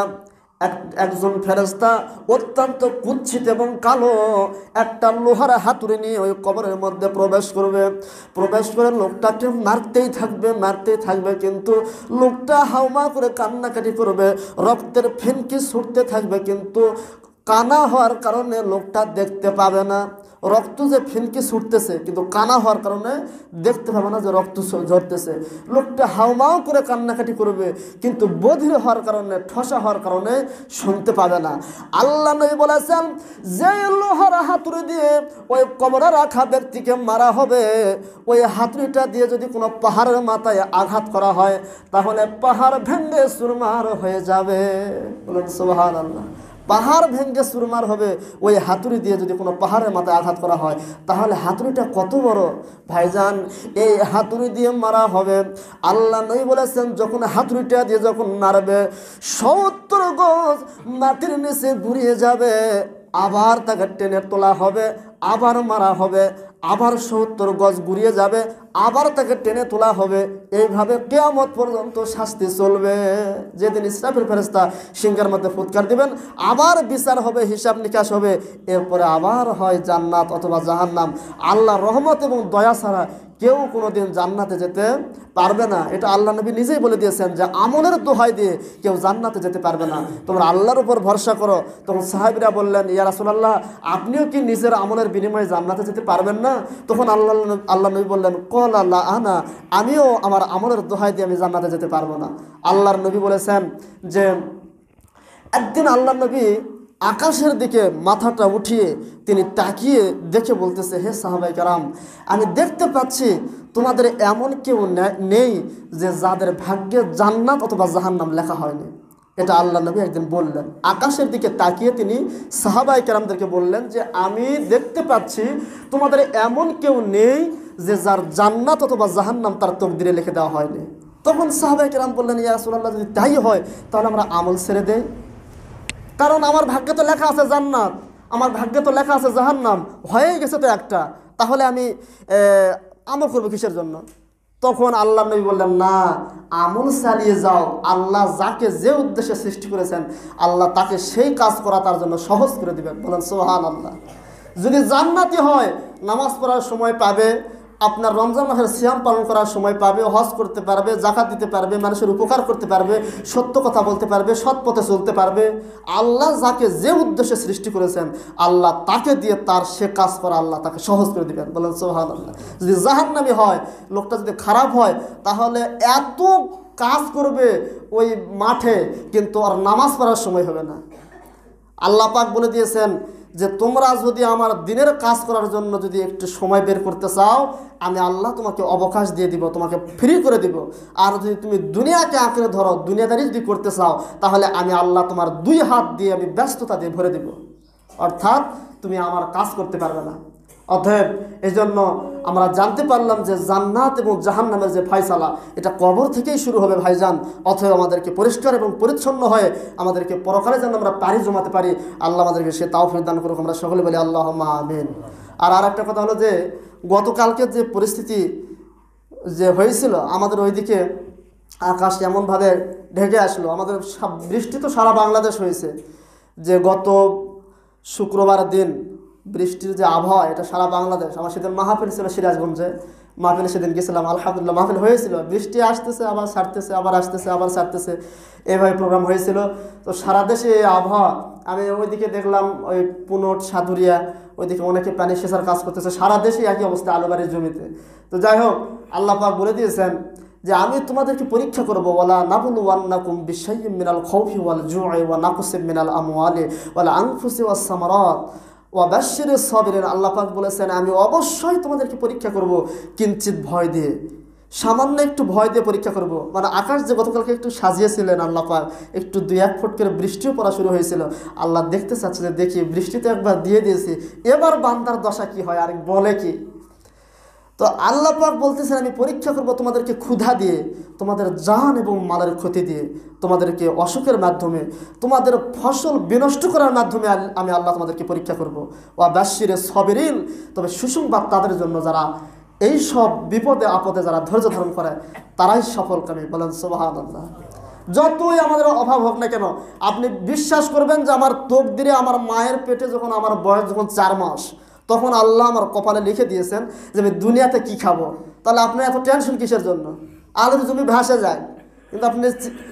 Speaker 1: একজন ফেরেশতা অত্যন্ত কুৎসিত এবং কালো একটা লোহার হাতুড়ি নিয়ে ওই কবরের মধ্যে প্রবেশ করবে। প্রবেশ করে লোকটাকে মারতেই থাকবে মারতেই থাকবে কিন্তু লোকটা হাউমা করে কান্নাকাটি করবে, রক্তের ফিনকি ছুটতে থাকবে, কিন্তু কানা হওয়ার কারণে লোকটা দেখতে পাবে না। রক্ত যে ফিনকি ছুটতেছে কিন্তু কানা হওয়ার কারণে দেখতে পাবে না যে রক্ত ঝরতেছে। লোকটা হাউমাউ করে কান্নাকাটি করবে কিন্তু বধির হওয়ার কারণে, ঠসা হওয়ার কারণে শুনতে পাবে না। আল্লাহ নবী বলেছেন যে লোহার হাতুড়ি দিয়ে ওই কবরে রাখা ব্যক্তিকে মারা হবে, ওই হাতুড়িটা দিয়ে যদি কোনো পাহাড়ের মাথায় আঘাত করা হয় তাহলে পাহাড় ভেঙে চুরমার হয়ে যাবে। বলেন সুবহানাল্লাহ। পাহাড় ভেঙে চুরমার হবে ওই হাতুড়ি দিয়ে যদি কোনো পাহাড়ের মাথায় আঘাত করা হয়, তাহলে হাতুড়িটা কত বড় ভাইজান। এই হাতুড়ি দিয়ে মারা হবে। আল্লাহ নবী বলেছেন যখন হাতুড়িটা দিয়ে যখন মারবে সত্তর গজ মাটির নিচে ঘুরিয়ে যাবে, আবার তাকে টেনে তোলা হবে, আবার মারা হবে, আবার সত্তর গজ ঘুরিয়ে যাবে, আবার তাকে টেনে তোলা হবে। এইভাবে কিয়ামত পর্যন্ত শাস্তি চলবে। যেদিন ইসরাফিল ফেরেশতা সিংহের মধ্যে ফুৎকার দিবেন, আবার বিচার হবে, হিসাব নিকাশ হবে, এরপরে আবার হয় জান্নাত অথবা জাহান্নাম। আল্লাহর রহমত এবং দয়া ছাড়া কেউ কোনোদিন জান্নাতে যেতে পারবে না। এটা আল্লাহ নবী নিজেই বলে দিয়েছেন যে আমলের দোহাই দিয়ে কেউ জান্নাতে যেতে পারবে না, তোমরা আল্লাহর উপর ভরসা করো। তখন সাহাবীরা বললেন ইয়া রাসূলুল্লাহ আপনিও কি নিজের আমলের বিনিময়ে জান্নাতে যেতে পারবেন না? তখন আল্লাহ আল্লাহ নবী বললেন কল আল্লাহ আনা, আমিও আমার আমলের দোহাই দিয়ে আমি জান্নাতে যেতে পারবো না। আল্লাহর নবী বলেছেন যে একদিন আল্লাহ নবী আকাশের দিকে মাথাটা উঠিয়ে তিনি তাকিয়ে দেখে বলতেছে হে সাহাবায়ে কেরাম, আমি দেখতে পাচ্ছি তোমাদের এমন কেউ নেই যে যাদের ভাগ্যে জান্নাত অথবা জাহান্নাম লেখা হয়নি। এটা আল্লাহ নবী একদিন বললেন। আকাশের দিকে তাকিয়ে তিনি সাহাবায়ে কেরামদেরকে বললেন যে আমি দেখতে পাচ্ছি তোমাদের এমন কেউ নেই যে যার জান্নাত অথবা জাহান্নাম তার তকদিরে লিখে দেওয়া হয়নি। তখন সাহাবায়ে কেরাম বললেন ইয়া রাসূলুল্লাহ যদি তাই হয় তাহলে আমরা আমল ছেড়ে দেই, কারণ আমার ভাগ্যে তো লেখা আছে জান্নাত, আমার ভাগ্যে তো লেখা আছে জাহান্নাম, হয়ে গেছে তো একটা, তাহলে আমি আমল করবো কিসের জন্য? তখন আল্লাহ নবী বললেন না, আমল চালিয়ে যাও, আল্লাহ যাকে যে উদ্দেশ্যে সৃষ্টি করেছেন আল্লাহ তাকে সেই কাজ করা তার জন্য সহজ করে দিবেন। বলেন সুবহানাল্লাহ। যদি জান্নাতি হয় নামাজ পড়ার সময় পাবে, আপনার রমজান মাসের সিয়াম পালন করার সময় পাবে, হজ করতে পারবে, যাকাত দিতে পারবে, মানুষের উপকার করতে পারবে, সত্য কথা বলতে পারবে, সৎ পথে চলতে পারবে। আল্লাহ যাকে যে উদ্দেশ্যে সৃষ্টি করেছেন আল্লাহ তাকে দিয়ে তার সে কাজ করা আল্লাহ তাকে সহজ করে দিবেন। বলেন সুবহানাল্লাহ। যদি জাহান্নামী হয়, লোকটা যদি খারাপ হয়, তাহলে এত কাজ করবে ওই মাঠে কিন্তু আর নামাজ পড়ার সময় হবে না। আল্লাহ পাক বলে দিয়েছেন যে তোমরা যদি আমার দিনের কাজ করার জন্য যদি একটু সময় বের করতে চাও আমি আল্লাহ তোমাকে অবকাশ দিয়ে দিব, তোমাকে ফ্রি করে দিব। আর যদি তুমি দুনিয়াকে আঁকড়ে ধরো, দুনিয়াদারি যদি করতে চাও, তাহলে আমি আল্লাহ তোমার দুই হাত দিয়ে আমি ব্যস্ততা দিয়ে ভরে দিব, অর্থাৎ তুমি আমার কাজ করতে পারবে না। অতএব এই জন্য আমরা জানতে পারলাম যে জান্নাত এবং জাহান্নামের যে ফয়সালা এটা কবর থেকেই শুরু হবে ভাইজান। অতএব আমাদেরকে পরিষ্কার এবং পরিচ্ছন্ন হয়ে আমাদেরকে পরকালে যেন আমরা পাড়ি জমাতে পারি, আল্লাহ আমাদেরকে সে তাওফিক দান করুক। আমরা সকলে বলি আল্লাহুম্মা আমিন। আর আর একটা কথা হলো যে গতকালকে যে পরিস্থিতি যে হয়েছিল আমাদের ওইদিকে আকাশ এমনভাবে ঢেকে আসলো, আমাদের বৃষ্টি তো সারা বাংলাদেশ হয়েছে, যে গত শুক্রবার দিন বৃষ্টির যে আবহাওয়া এটা সারা বাংলাদেশ। আমার সেদিন মাহফিল ছিল সিরাজগঞ্জে, মাহফিলে সেদিন গেছিলাম, আলহামদুলিল্লাহ মাহফিল হয়েছিল। বৃষ্টি আসতেছে আবার ছাড়তেছে, আবার আসতেছে আবার ছাড়তেছে, এইভাবে প্রোগ্রাম হয়েছিল। তো সারা দেশে এই আবহাওয়া, আমি ওইদিকে দেখলাম ওই পুনট সাধুরিয়া ওইদিকে অনেকে পানি সেচার কাজ করতেছে, সারা দেশে একই অবস্থা আলুবাড়ির জমিতে। তো যাই হোক আল্লাহ পাক বলে দিয়েছেন যে আমি তোমাদেরকে পরীক্ষা করবো, ওয়ালা নাবলুওয়ান্নাকুম বিশাইয়্যিম মিনাল খাউফি ওয়াল জু'i ওয়া নাকসিম মিনাল আমওয়ালি ওয়াল আনফুসি ওয়াস সামারাত ওয়া বাশশিরিস সাবিরিন। আল্লাহ পাক বলেছেন আমি অবশ্যই তোমাদেরকে পরীক্ষা করব কিঞ্চিত ভয় দিয়ে, সামান্য একটু ভয় দিয়ে পরীক্ষা করব। মানে আকাশ যে গতকালকে একটু সাজিয়েছিলেন আল্লাহ পাক, একটু দুই এক ফুট করে বৃষ্টিও পড়া শুরু হয়েছিল, আল্লাহ দেখতে চাচ্ছে যে দেখি বৃষ্টি তো একবার দিয়ে দিয়েছি, এবার বান্দার দশা কি হয় আর বলে কি। তো আল্লাহ পাক বলতেছেন আমি পরীক্ষা করব তোমাদেরকে ক্ষুধা দিয়ে, তোমাদের জান এবং মালের ক্ষতি দিয়ে, তোমাদেরকে অসুখের মাধ্যমে, তোমাদের ফসল বিনষ্ট করার মাধ্যমে আমি আল্লাহ তোমাদেরকে পরীক্ষা করব। ওয়া বাশশিরিস সাবিরিন, তবে সুসংবাদ তাদের জন্য যারা এই সব বিপদে আপদে যারা ধৈর্য ধারণ করে তারাই সফলকামী। বলেন সুবহানাল্লাহ। যতই আমাদের অভাব হোক না কেন, আপনি বিশ্বাস করবেন যে আমার তকদিরে আমার মায়ের পেটে যখন আমার বয়স যখন চার মাস, তখন আল্লাহ আমার কপালে লিখে দিয়েছেন যে আমি দুনিয়াতে কি খাবো। তাহলে আপনি এত টেনশন কিসের জন্য? আলুর জমি ভাসে যায়, কিন্তু আপনি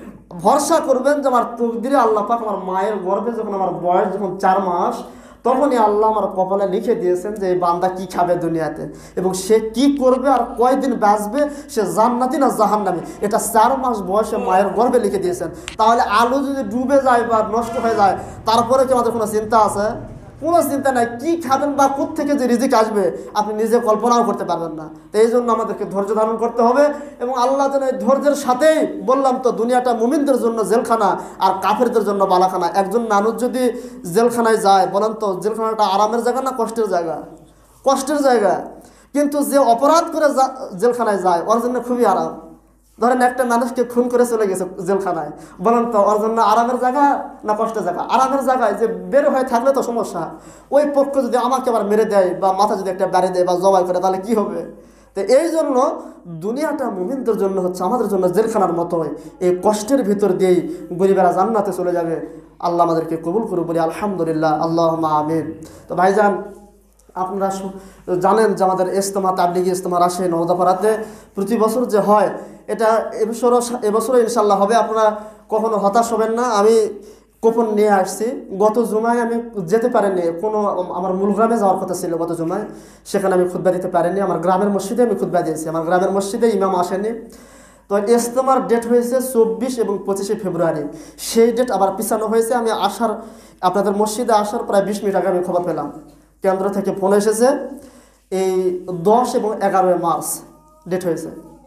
Speaker 1: ভরসা করবেন যে আমার তকদিরে আল্লাহ পাক আমার মায়ের গর্ভে যখন আমার বয়স যখন চার মাস, তখনই আল্লাহ আমার কপালে লিখে দিয়েছেন যে এই বান্দা কি খাবে দুনিয়াতে এবং সে কি করবে আর কয়দিন বাঁচবে, সে জান্নাতি না জাহান্নামী, এটা চার মাস বয়সে মায়ের গর্ভে লিখে দিয়েছেন। তাহলে আলু যদি ডুবে যায় বা নষ্ট হয়ে যায়, তারপরে কি আমাদের কোনো চিন্তা আছে? কোনো চিন্তা নাই। কি খাবেন বা কোত্থেকে যে রিজিক আসবে আপনি নিজে কল্পনাও করতে পারবেন না। তো এই জন্য আমাদেরকে ধৈর্য ধারণ করতে হবে এবং আল্লাহ যেন এই ধৈর্যের সাথেই, বললাম তো দুনিয়াটা মুমিনদের জন্য জেলখানা আর কাফেরদের জন্য বালাখানা। একজন মানুষ যদি জেলখানায় যায়, বলেন তো জেলখানাটা আরামের জায়গা না কষ্টের জায়গা? কষ্টের জায়গা। কিন্তু যে অপরাধ করে জেলখানায় যায় ওর জন্য খুবই আরাম। ধরেন একটা মানুষকে খুন করে চলে গেছে জেলখানায়, বলেন তো ওর জন্য আরামের জায়গা না কষ্টের জায়গা? আরামের জায়গায়, যে বের হয়ে থাকলে তো সমস্যা। ওই পক্ষ যদি আমাকে আবার মেরে দেয় বা মাথা যদি একটা বাড়ি দেয় বা জবাই করে, তাহলে কি হবে? তো এই জন্য দুনিয়াটা মুমিনদের জন্য হচ্ছে আমাদের জন্য জেলখানার মতো হয়। এই কষ্টের ভিতর দিয়েই গরিবেরা জান্নাতে চলে যাবে। আল্লাহ আমাদেরকে কবুল করুন, বলি আলহামদুলিল্লাহ, আল্লাহুম্মা আমিন। তো ভাইজান, আপনারা জানেন যে আমাদের ইজতেমা, তাবলিগি ইজতেমা রাজশাহী নওদাপাড়াতে প্রতি বছর যে হয়, এটা এবছরও এবছরও ইনশাল্লাহ হবে। আপনারা কখনো হতাশ হবেন না। আমি কুপন নিয়ে আসছি। গত জুমায় আমি যেতে পারিনি, কোনো আমার মূল গ্রামে যাওয়ার কথা ছিল গত জুমায়, সেখানে আমি খুতবা দিতে পারিনি। আমার গ্রামের মসজিদে আমি খুতবা দিয়েছি, আমার গ্রামের মসজিদে ইমাম আসেনি। তো ইজতেমার ডেট হয়েছে চব্বিশ এবং পঁচিশে ফেব্রুয়ারি, সেই ডেট আবার পিছানো হয়েছে। আমি আসার, আপনাদের মসজিদে আসার প্রায় বিশ মিনিট আগে আমি খবর পেলাম, কেন্দ্র থেকে ফোন এসেছে এই দশ এবং এগারোই মার্চ ডেট হয়েছে।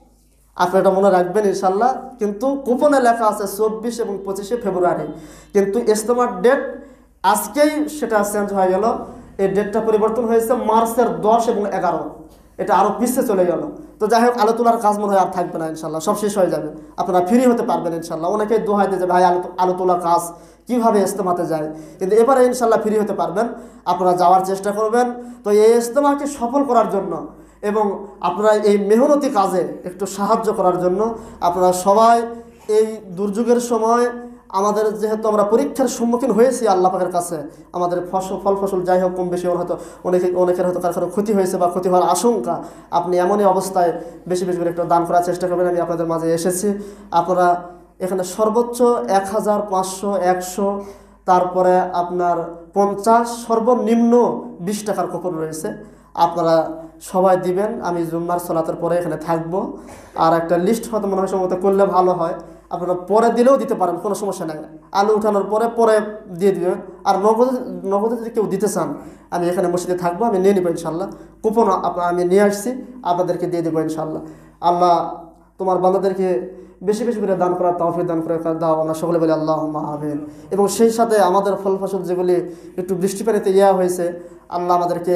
Speaker 1: আপনি এটা মনে রাখবেন ইনশাল্লাহ। কিন্তু কুপনে লেখা আছে চব্বিশ এবং পঁচিশে ফেব্রুয়ারি, কিন্তু ইজতেমার ডেট আজকেই সেটা চেঞ্জ হয়ে গেল। এই ডেটটা পরিবর্তন হয়েছে মার্চের দশ এবং এগারো, এটা আরও পিছিয়ে চলে গেল। তো যাই হোক, আলো তোলার কাজ মনে হয় আর থাকবে না ইনশাল্লাহ, সব শেষ হয়ে যাবে, আপনারা ফ্রি হতে পারবেন ইনশাল্লাহ। অনেকেই দোহাই দিয়ে যে ভাই আলো আলো তোলার কাজ কীভাবে ইজতেমাতে যায়, কিন্তু এবারে ইনশাল্লাহ ফ্রি হতে পারবেন, আপনারা যাওয়ার চেষ্টা করবেন। তো এই ইজতেমাকে সফল করার জন্য এবং আপনারা এই মেহনতি কাজে একটু সাহায্য করার জন্য আপনারা সবাই এই দুর্যোগের সময়, আমাদের যেহেতু আমরা পরীক্ষার সম্মুখীন হয়েছি আল্লাহ পাকের কাছে, আমাদের ফসল ফল ফসল যাই হোক কম বেশি, ওর হয়তো অনেকে অনেকের হয়তো কারো ক্ষতি হয়েছে বা ক্ষতি হওয়ার আশঙ্কা, আপনি এমনই অবস্থায় বেশি বেশি করে একটু দান করার চেষ্টা করবেন। আমি আপনাদের মাঝে এসেছি। আপনারা এখানে সর্বোচ্চ এক হাজার পাঁচশো একশো তারপরে আপনার পঞ্চাশ, সর্বনিম্ন বিশ টাকার কুপন রয়েছে, আপনারা সবাই দিবেন। আমি জুম্মার সালাতের পরে এখানে থাকবো। আর একটা লিস্ট হয়তো মনে হয় সম্ভবত করলে ভালো হয়, আপনারা পরে দিলেও দিতে পারেন, কোনো সমস্যা নেই। আলু উঠানোর পরে পরে দিয়ে দিবেন। আর নগদে নগদে যদি কেউ দিতে চান, আমি এখানে মসজিদে থাকবো, আমি নিয়ে নেবো ইনশাল্লাহ। কুপন আমি নিয়ে আসছি, আপনাদেরকে দিয়ে দেবো ইনশাল্লাহ। আল্লাহ তোমার বান্দাদেরকে বেশি বেশি করে দান করার তৌফিক দান করে দাও, আমরা সকলে বলি আল্লাহুম্মা আমিন। এবং সেই সাথে আমাদের ফল ফসল যেগুলি একটু বৃষ্টি পানিতে ইয়া হয়েছে, আল্লাহ আমাদেরকে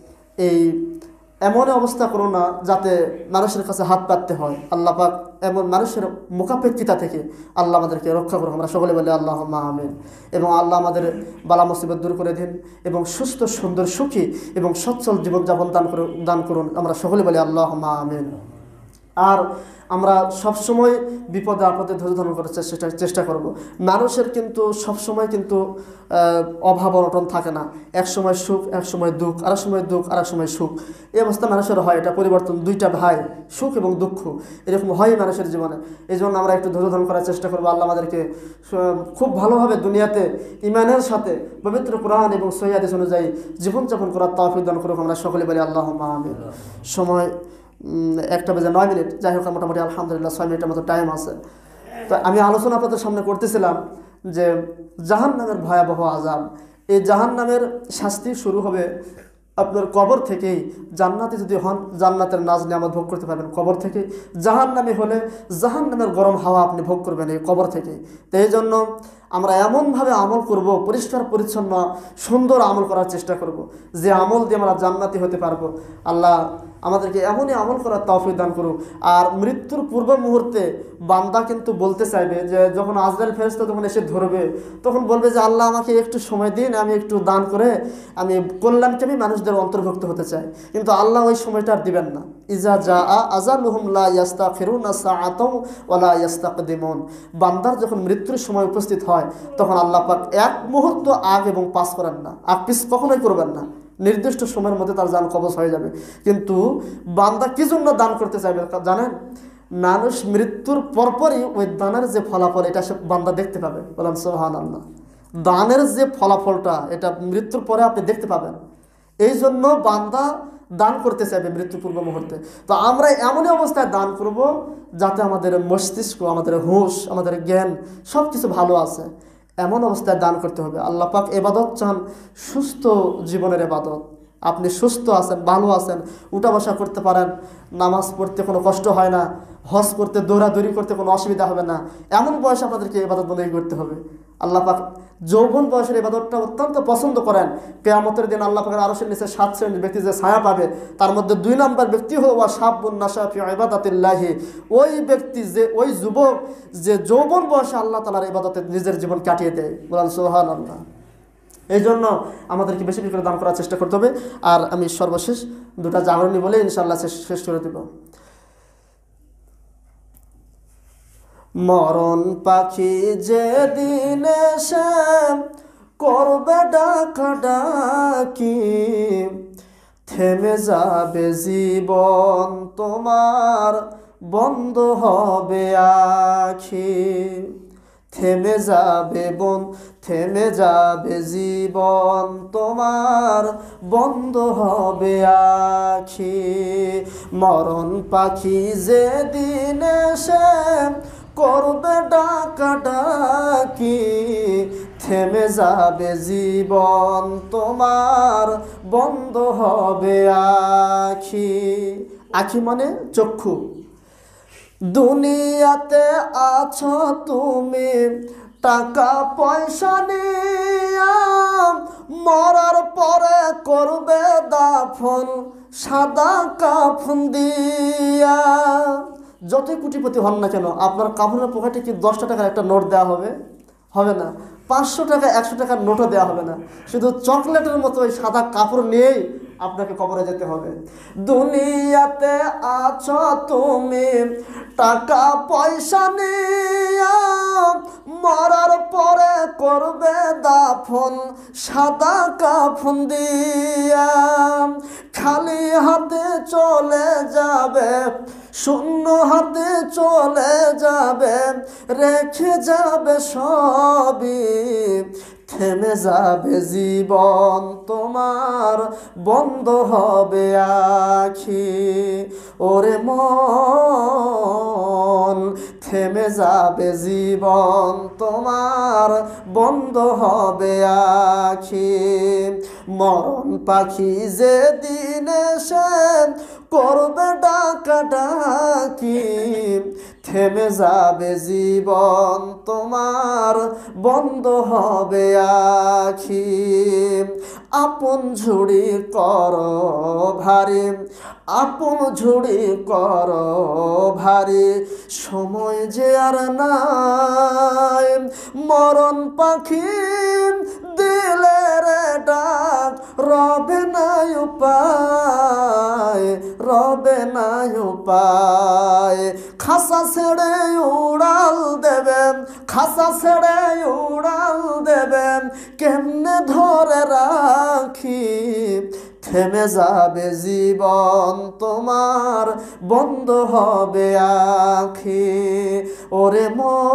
Speaker 1: এই এমন অবস্থা করো না যাতে মানুষের কাছে হাত পাততে হয়। আল্লাহ পাক এমন মানুষের মুখাপেক্ষিতা থেকে আল্লাহ আমাদেরকে রক্ষা করুন, আমরা সকলে বলি আল্লাহুম্মা আমিন। এবং আল্লাহ আমাদের বালা মুসিবত দূর করে দিন এবং সুস্থ সুন্দর সুখী এবং সচ্ছল জীবনযাপন দান করুন দান করুন আমরা সকলে বলি আল্লাহুম্মা আমিন। আর আমরা সবসময় বিপদে আপদে ধৈর্য ধারণ করার চেষ্টা চেষ্টা করব। মানুষের কিন্তু সবসময় কিন্তু অভাব অনটন থাকে না, এক সময় সুখ এক সময় দুঃখ, আর সময় দুঃখ আর সময় সুখ, এই অবস্থা মানুষের হয়। এটা পরিবর্তন, দুইটা ভাই, সুখ এবং দুঃখ এরকম হয় মানুষের জীবনে। এই জন্য আমরা একটু ধৈর্য ধারণ করার চেষ্টা করবো। আল্লাহ আমাদেরকে খুব ভালোভাবে দুনিয়াতে ইমানের সাথে পবিত্র কোরআন এবং সহিহ হাদিস অনুযায়ী জীবনযাপন করার তৌফিক দান করুক, আমরা সকলে বলি আল্লাহুম্মা আমিন। সময় একটা বেজে নয় মিনিট যাই হোক, মোটামুটি আলহামদুলিল্লাহ ছয় মিনিটের মতো টাইম আছে। তো আমি আলোচনা আপনাদের সামনে করতেছিলাম যে জাহান্নামের ভয়াবহ আযাব, এই জাহান্নামের শাস্তি শুরু হবে আপনার কবর থেকেই। জান্নাতি যদি হন জান্নাতের নাজ নিয়ামত ভোগ করতে পারবেন কবর থেকে, জাহান্নামী হলে জাহান্নামের গরম হাওয়া আপনি ভোগ করবেন এই কবর থেকে। তো এই জন্য আমরা এমনভাবে আমল করব, পরিষ্কার পরিচ্ছন্ন সুন্দর আমল করার চেষ্টা করব, যে আমল দিয়ে আমরা জান্নাতি হতে পারবো। আল্লাহ আমাদেরকে এমনই আমল করার তৌফিক দান করুক। আর মৃত্যুর পূর্ব মুহূর্তে বান্দা কিন্তু বলতে চাইবে যে যখন আজরাইল ফেরেশতা যখন এসে ধরবে তখন বলবে যে আল্লাহ আমাকে একটু সময় দিন, আমি একটু দান করে আমি কল্যাণকামী মানুষদের অন্তর্ভুক্ত হতে চাই। কিন্তু আল্লাহ ওই সময়টা আর দিবেন না। ইজা জা আজালুহুম লা ইস্তাখিরুনা সাআতাও ওয়া লা ইস্তাকদিমুন। বান্দার যখন মৃত্যুর সময় উপস্থিত হয় তখন আল্লাহ পাক এক মুহূর্ত আগ এবং পাস করেন না, আগ পিস কখনোই করবেন না, নির্দিষ্ট সময়ের মধ্যে তার জান কবজ হয়ে যাবে। কিন্তু বান্দা কি জন্য দান করতে চাইবে জানেন? মানুষ মৃত্যুর পরপরই ওই দানের যে ফলাফল এটা সে বান্দা দেখতে পাবে। বললাম সুবহানাল্লাহ। দানের যে ফলাফলটা এটা মৃত্যুর পরে আপনি দেখতে পাবেন, এই জন্য বান্দা দান করতে চাইবে মৃত্যু পূর্ব মুহূর্তে। তো আমরা এমনই অবস্থায় দান করব যাতে আমাদের মস্তিষ্ক, আমাদের হুঁশ, আমাদের জ্ঞান সব কিছু ভালো আছে, এমন অবস্থায় দান করতে হবে। আল্লাহ পাক ইবাদত চান সুস্থ জীবনের ইবাদত। আপনি সুস্থ আছেন, ভালো আছেন, উঠা বসা করতে পারেন, নামাজ পড়তে কোনো কষ্ট হয় না, হজ করতে দৌড়াদৌড়ি করতে কোনো অসুবিধা হবে না, এমন বয়সে আপনাদেরকে ইবাদত বন্দী করতে হবে। আল্লাহ পাক যৌবন বয়সের ইবাদতটা অত্যন্ত পছন্দ করেন। কিয়ামতের দিন আল্লাহ পাকের আরশের নিচে সাত শ্রেণীর ব্যক্তি যে ছায়া পাবে তার মধ্যে দুই নাম্বার ব্যক্তি হলো ওয়া শাবুন নাশা ফি ইবাদাতিল্লাহি। ওই ব্যক্তি যে, ওই যুবক যে যৌবন বয়সে আল্লাহ তাআলার ইবাদতে নিজের জীবন কাটিয়ে দেয়। বলেন সুবহানাল্লাহ। এই জন্য আমাদেরকে বেশি বেশি করে দান করার চেষ্টা করতে হবে। আর আমি সর্বশেষ দুটা জাগরণী বলে ইনশাআল্লাহ শেষ করে দেব। মরণ পাখি যেদিন এসে করবে ডাকাডাকি, থেমে যাবে জীবন তোমার, বন্ধ হবে আখি। থেমে যাবে বন থেমে যাবে জীবন তোমার, বন্ধ হবে আখি। মরণ পাখি যেদিন এসে করবে ডাকাডাকি, থেমে যাবে জীবন তোমার, বন্ধ হবে আখি। আখি মানে চক্ষু। দুনিয়াতে আছো তুমি টাকা পয়সা নিয়া, মরার পরে করবে দাফন সাদা কাফন দিয়া। যতই কোটিপতি হন না কেন আপনার কাপড়ের পকেটে কি দশটা টাকার একটা নোট দেওয়া হবে? হবে না। পাঁচশো টাকা একশো টাকার নোটও দেওয়া হবে না। শুধু চকলেটের মতো ওই সাদা কাপড় নিয়েই আপনাকে কবরে যেতে হবে। দুনিয়াতে আছো তুমি টাকা পয়সা নিয়া, মরার পরে করবে দাফন সাদা কাফন দিয়া। খালি হাতে চলে যাবে, শূন্য হাতে চলে যাবে, রেখে যাবে সবই, থেমে যাবে জীবন তোমার, বন্ধ হবে আখি। ওরে মন থেমে যাবে জীবন তোমার, বন্ধ হবে আখি। মরণ পাখি যেদিন এসে করবে ডাকাডাকি, থেমে যাবে জীবন তোমার, বন্ধ হবে আখি। আপন ঝুড়ি করো ভারী, আপন ঝুড়ি করো ভারী, সময় যে আর নাই। মরণ পাখি দিলের ডাক, রবে নাই উপায়, রবে নাই উপায়। খাসা ছেড়ে উড়াল দেবেন, খাসা ছেড়ে উড়াল দেবেন, কেমনে ধরে রাখি। থেমে যাবে জীবন তোমার, বন্ধ হবে আখি। ওরে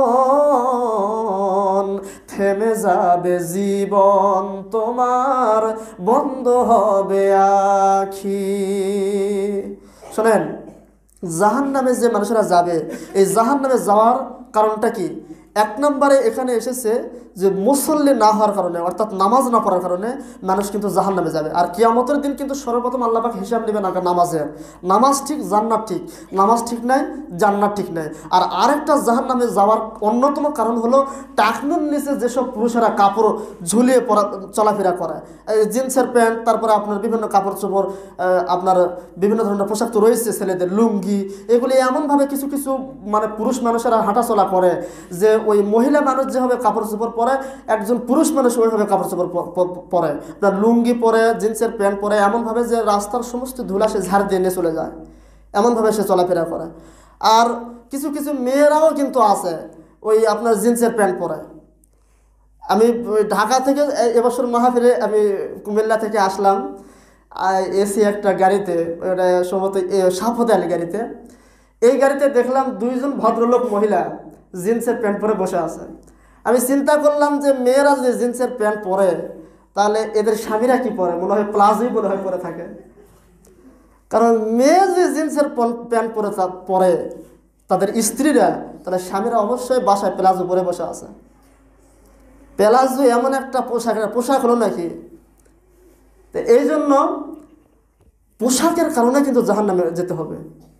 Speaker 1: মন থেমে যাবে জীবন তোমার, বন্ধ হবে আখি। শোনেন, জাহান্নামে যে মানুষেরা যাবে, এই জাহান্নামে যাওয়ার কারণটা কি? এক নম্বরে এখানে এসেছে যে মুসল্লি না হওয়ার কারণে, অর্থাৎ নামাজ না পড়ার কারণে মানুষ কিন্তু জাহান্নামে যাবে। আর কিয়ামতের দিন কিন্তু সর্বপ্রথম আল্লাহ পাক হিসাব নেবেন আগে নামাজের। নামাজ ঠিক জান্নাত ঠিক, নামাজ ঠিক নাই জান্নাত ঠিক নাই। আর আরেকটা জাহান্নামে যাওয়ার অন্যতম কারণ হলো টাকনুর নিচে যেসব পুরুষেরা কাপড় ঝুলিয়ে পরা চলাফেরা করে, জিন্সের প্যান্ট, তারপরে আপনার বিভিন্ন কাপড় চোপড়, আপনার বিভিন্ন ধরনের পোশাক তো রয়েছে, ছেলেদের লুঙ্গি, এগুলি এমনভাবে কিছু কিছু মানে পুরুষ মানুষেরা হাঁটাচলা করে যে ওই মহিলা মানুষ যেভাবে কাপড় চোপড় পরে একজন পুরুষ মানুষ ওইভাবে কাপড় চোপড় পরে, আপনার লুঙ্গি পরে, জিন্সের প্যান্ট পরে, এমনভাবে যে রাস্তার সমস্ত ধুলা সে ঝাড় দিয়ে নিয়ে চলে যায়, এমনভাবে সে চলাফেরা করে। আর কিছু কিছু মেয়েরাও কিন্তু আছে ওই আপনার জিন্সের প্যান্ট পরে। আমি ঢাকা থেকে এবছর মাহফিলে আমি কুমিল্লা থেকে আসলাম, এসি একটা গাড়িতে, ওটা সম্ভবত সাফতে আলী গাড়িতে। এই গাড়িতে দেখলাম দুইজন ভদ্রলোক মহিলা জিন্সের প্যান্ট পরে বসে আছে। আমি চিন্তা করলাম যে মেয়েরা যে জিন্সের প্যান্ট পরে, তাহলে এদের স্বামীরা কি পরে? মনে হয় প্লাজোই মনে হয় পরে থাকে। কারণ মেয়ে যে জিন্সের প্যান্ট পরে পরে তাদের স্ত্রীরা, তাহলে স্বামীরা অবশ্যই বাসায় প্লাজো পরে বসে আছে। প্লাজো এমন একটা পোশাক, পোশাক হলো নাকি? তো এই জন্য পোশাকের কারণে কিন্তু জাহান্নামে যেতে হবে।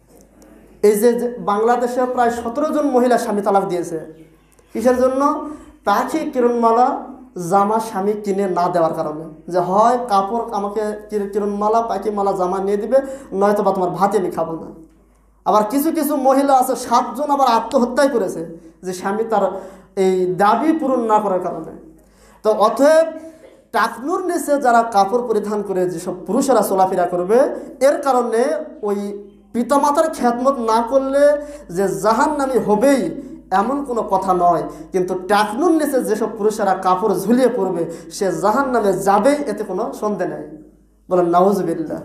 Speaker 1: এই যে বাংলাদেশে প্রায় সতেরো জন মহিলা স্বামী তালাক দিয়েছে, কিসের জন্য? পাখি কিরণমালা জামা স্বামী কিনে না দেওয়ার কারণে। যে হয় কাপড় আমাকে কিরণমালা পাখি মালা জামা নিয়ে দিবে, নয়তো বা তোমার ভাত আমি খাবো না। আবার কিছু কিছু মহিলা আছে সাতজন আবার আত্মহত্যাই করেছে যে স্বামী তার এই দাবি পূরণ না করার কারণে। তো অতএব টাকনুর নিচে যারা কাপড় পরিধান করে যেসব পুরুষেরা চলাফেরা করবে, এর কারণে ওই পিতামাতার খেদমত না করলে যে জাহান্নামী হবেই এমন কোনো কথা নয়। কিন্তু টাকনুর নিচে যেসব পুরুষেরা কাপড় ঝুলিয়ে পড়বে সে জাহান্নামে যাবেই, এতে কোনো সন্দেহ নেই। বলেন নাউজুবিল্লাহ।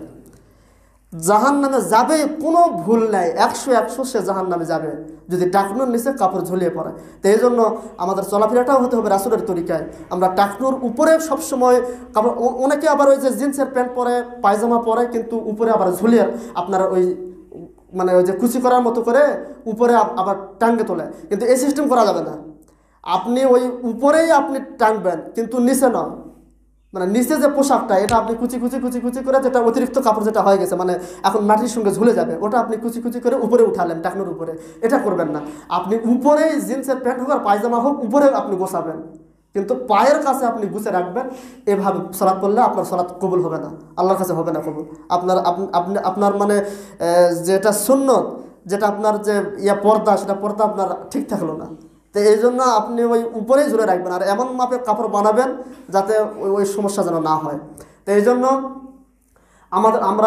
Speaker 1: জাহান্নামে যাবে, কোনো ভুল নাই, একশো একশো সে জাহান্নামে যাবে যদি টাকনুর নিচে কাপড় ঝুলিয়ে পড়ে। তো এই জন্য আমাদের চলাফেরাটাও হতে হবে রাসূলের তরিকায়। আমরা টাকনুর উপরে সবসময় কাপড়, অনেকে আবার ওই যে জিন্সের প্যান্ট পরে পায়জামা পরে কিন্তু উপরে আবার ঝুলিয়ে আপনার ওই মানে ওই যে কুচি করার মতো করে উপরে আবার টাঙ্গে তোলে, কিন্তু এই সিস্টেম করা যাবে না। আপনি ওই উপরেই আপনি টাঙবেন কিন্তু নিচে নয়। মানে নিচে যে পোশাকটা এটা আপনি কুচি কুচি কুচি কুচি করে, যেটা অতিরিক্ত কাপড় যেটা হয়ে গেছে মানে এখন মাটির সঙ্গে ঝুলে যাবে, ওটা আপনি কুচি কুচি করে উপরে উঠালেন টাকনুর উপরে, এটা করবেন না। আপনি উপরেই জিন্সের প্যান্ট হোক আর পায়জামা হোক উপরে আপনি গোছাবেন, কিন্তু পায়ের কাছে আপনি গুছে রাখবেন। এভাবে সালাত করলে আপনার সালাত কবুল হবে না, আল্লাহর কাছে হবে না কবুল। আপনার আপনি আপনার মানে যেটা সুন্নত, যেটা আপনার যে ইয়া পর্দা, সেটা পর্দা আপনার ঠিক থাকলো না। তো এই জন্য আপনি ওই উপরেই ঝুলে রাখবেন, আর এমন মাপে কাপড় বানাবেন যাতে ওই ওই সমস্যা যেন না হয়। তো এই জন্য আমাদের আমরা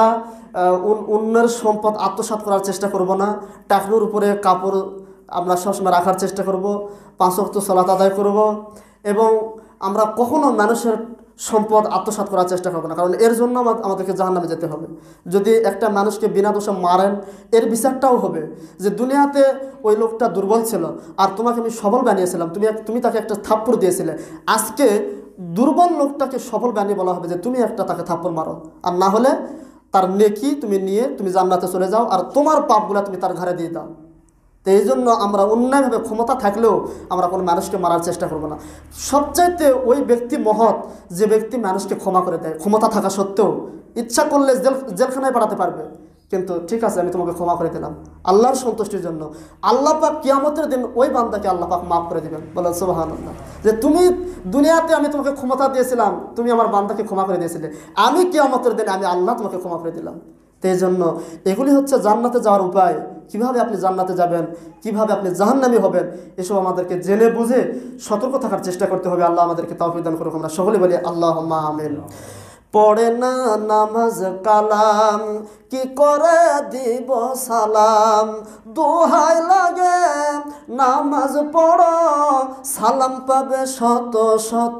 Speaker 1: অন্যের সম্পদ আত্মসাৎ করার চেষ্টা করব না। টাকনুর উপরে কাপড় আমরা সবসময় রাখার চেষ্টা করব, পাঁচ ওয়াক্ত সালাত আদায় করব, এবং আমরা কখনো মানুষের সম্পদ আত্মসাৎ করার চেষ্টা করবো না, কারণ এর জন্য আমাদেরকে জাহান্নামে যেতে হবে। যদি একটা মানুষকে বিনা দোষে মারেন, এর বিচারটাও হবে যে দুনিয়াতে ওই লোকটা দুর্বল ছিল আর তোমাকে আমি সবল বানিয়েছিলাম, তুমি তুমি তাকে একটা থাপ্পড় দিয়েছিলে, আজকে দুর্বল লোকটাকে সবল বানিয়ে বলা হবে যে তুমি একটা তাকে থাপ্পড় মারো, আর না হলে তার নেকি তুমি নিয়ে তুমি জান্নাতে চলে যাও আর তোমার পাপগুলা তুমি তার ঘাড়ে দিয়ে দাও। তো এই জন্য আমরা অন্যায়ভাবে ক্ষমতা থাকলেও আমরা কোনো মানুষকে মারার চেষ্টা করব না। সবচাইতে ওই ব্যক্তি মহৎ যে ব্যক্তি মানুষকে ক্ষমা করে দেয়, ক্ষমতা থাকা সত্ত্বেও ইচ্ছা করলে জেল জেলখানায় পাঠাতে পারবে, কিন্তু ঠিক আছে আমি তোমাকে ক্ষমা করে দিলাম আল্লাহর সন্তুষ্টির জন্য। আল্লাহ পাক কিয়ামতের দিন ওই বান্দাকে আল্লাহ পাক মাফ করে দিবেন। বলেন সুবহানাল্লাহ। যে তুমি দুনিয়াতে আমি তোমাকে ক্ষমতা দিয়েছিলাম, তুমি আমার বান্দাকে ক্ষমা করে দিয়েছিলে, আমি কিয়ামতের দিন আমি আল্লাহ তোমাকে ক্ষমা করে দিলাম। তো এই জন্য এগুলি হচ্ছে জান্নাতে যাওয়ার উপায়। কিভাবে আপনি জান্নাতে যাবেন, কিভাবে আপনি জাহান্নামী হবেন, এসব আমাদেরকে জেনে বুঝে সতর্ক থাকার চেষ্টা করতে হবে। আল্লাহ আমাদেরকে তাওফীক দান করুক। আমরা সকলে বলি আল্লাহুম্মা আমিন। পড়ে না নামাজ কালাম, কি করে দিব সালাম, দোহাই লাগে নামাজ পড়ো, সালাম পাবে শত শত,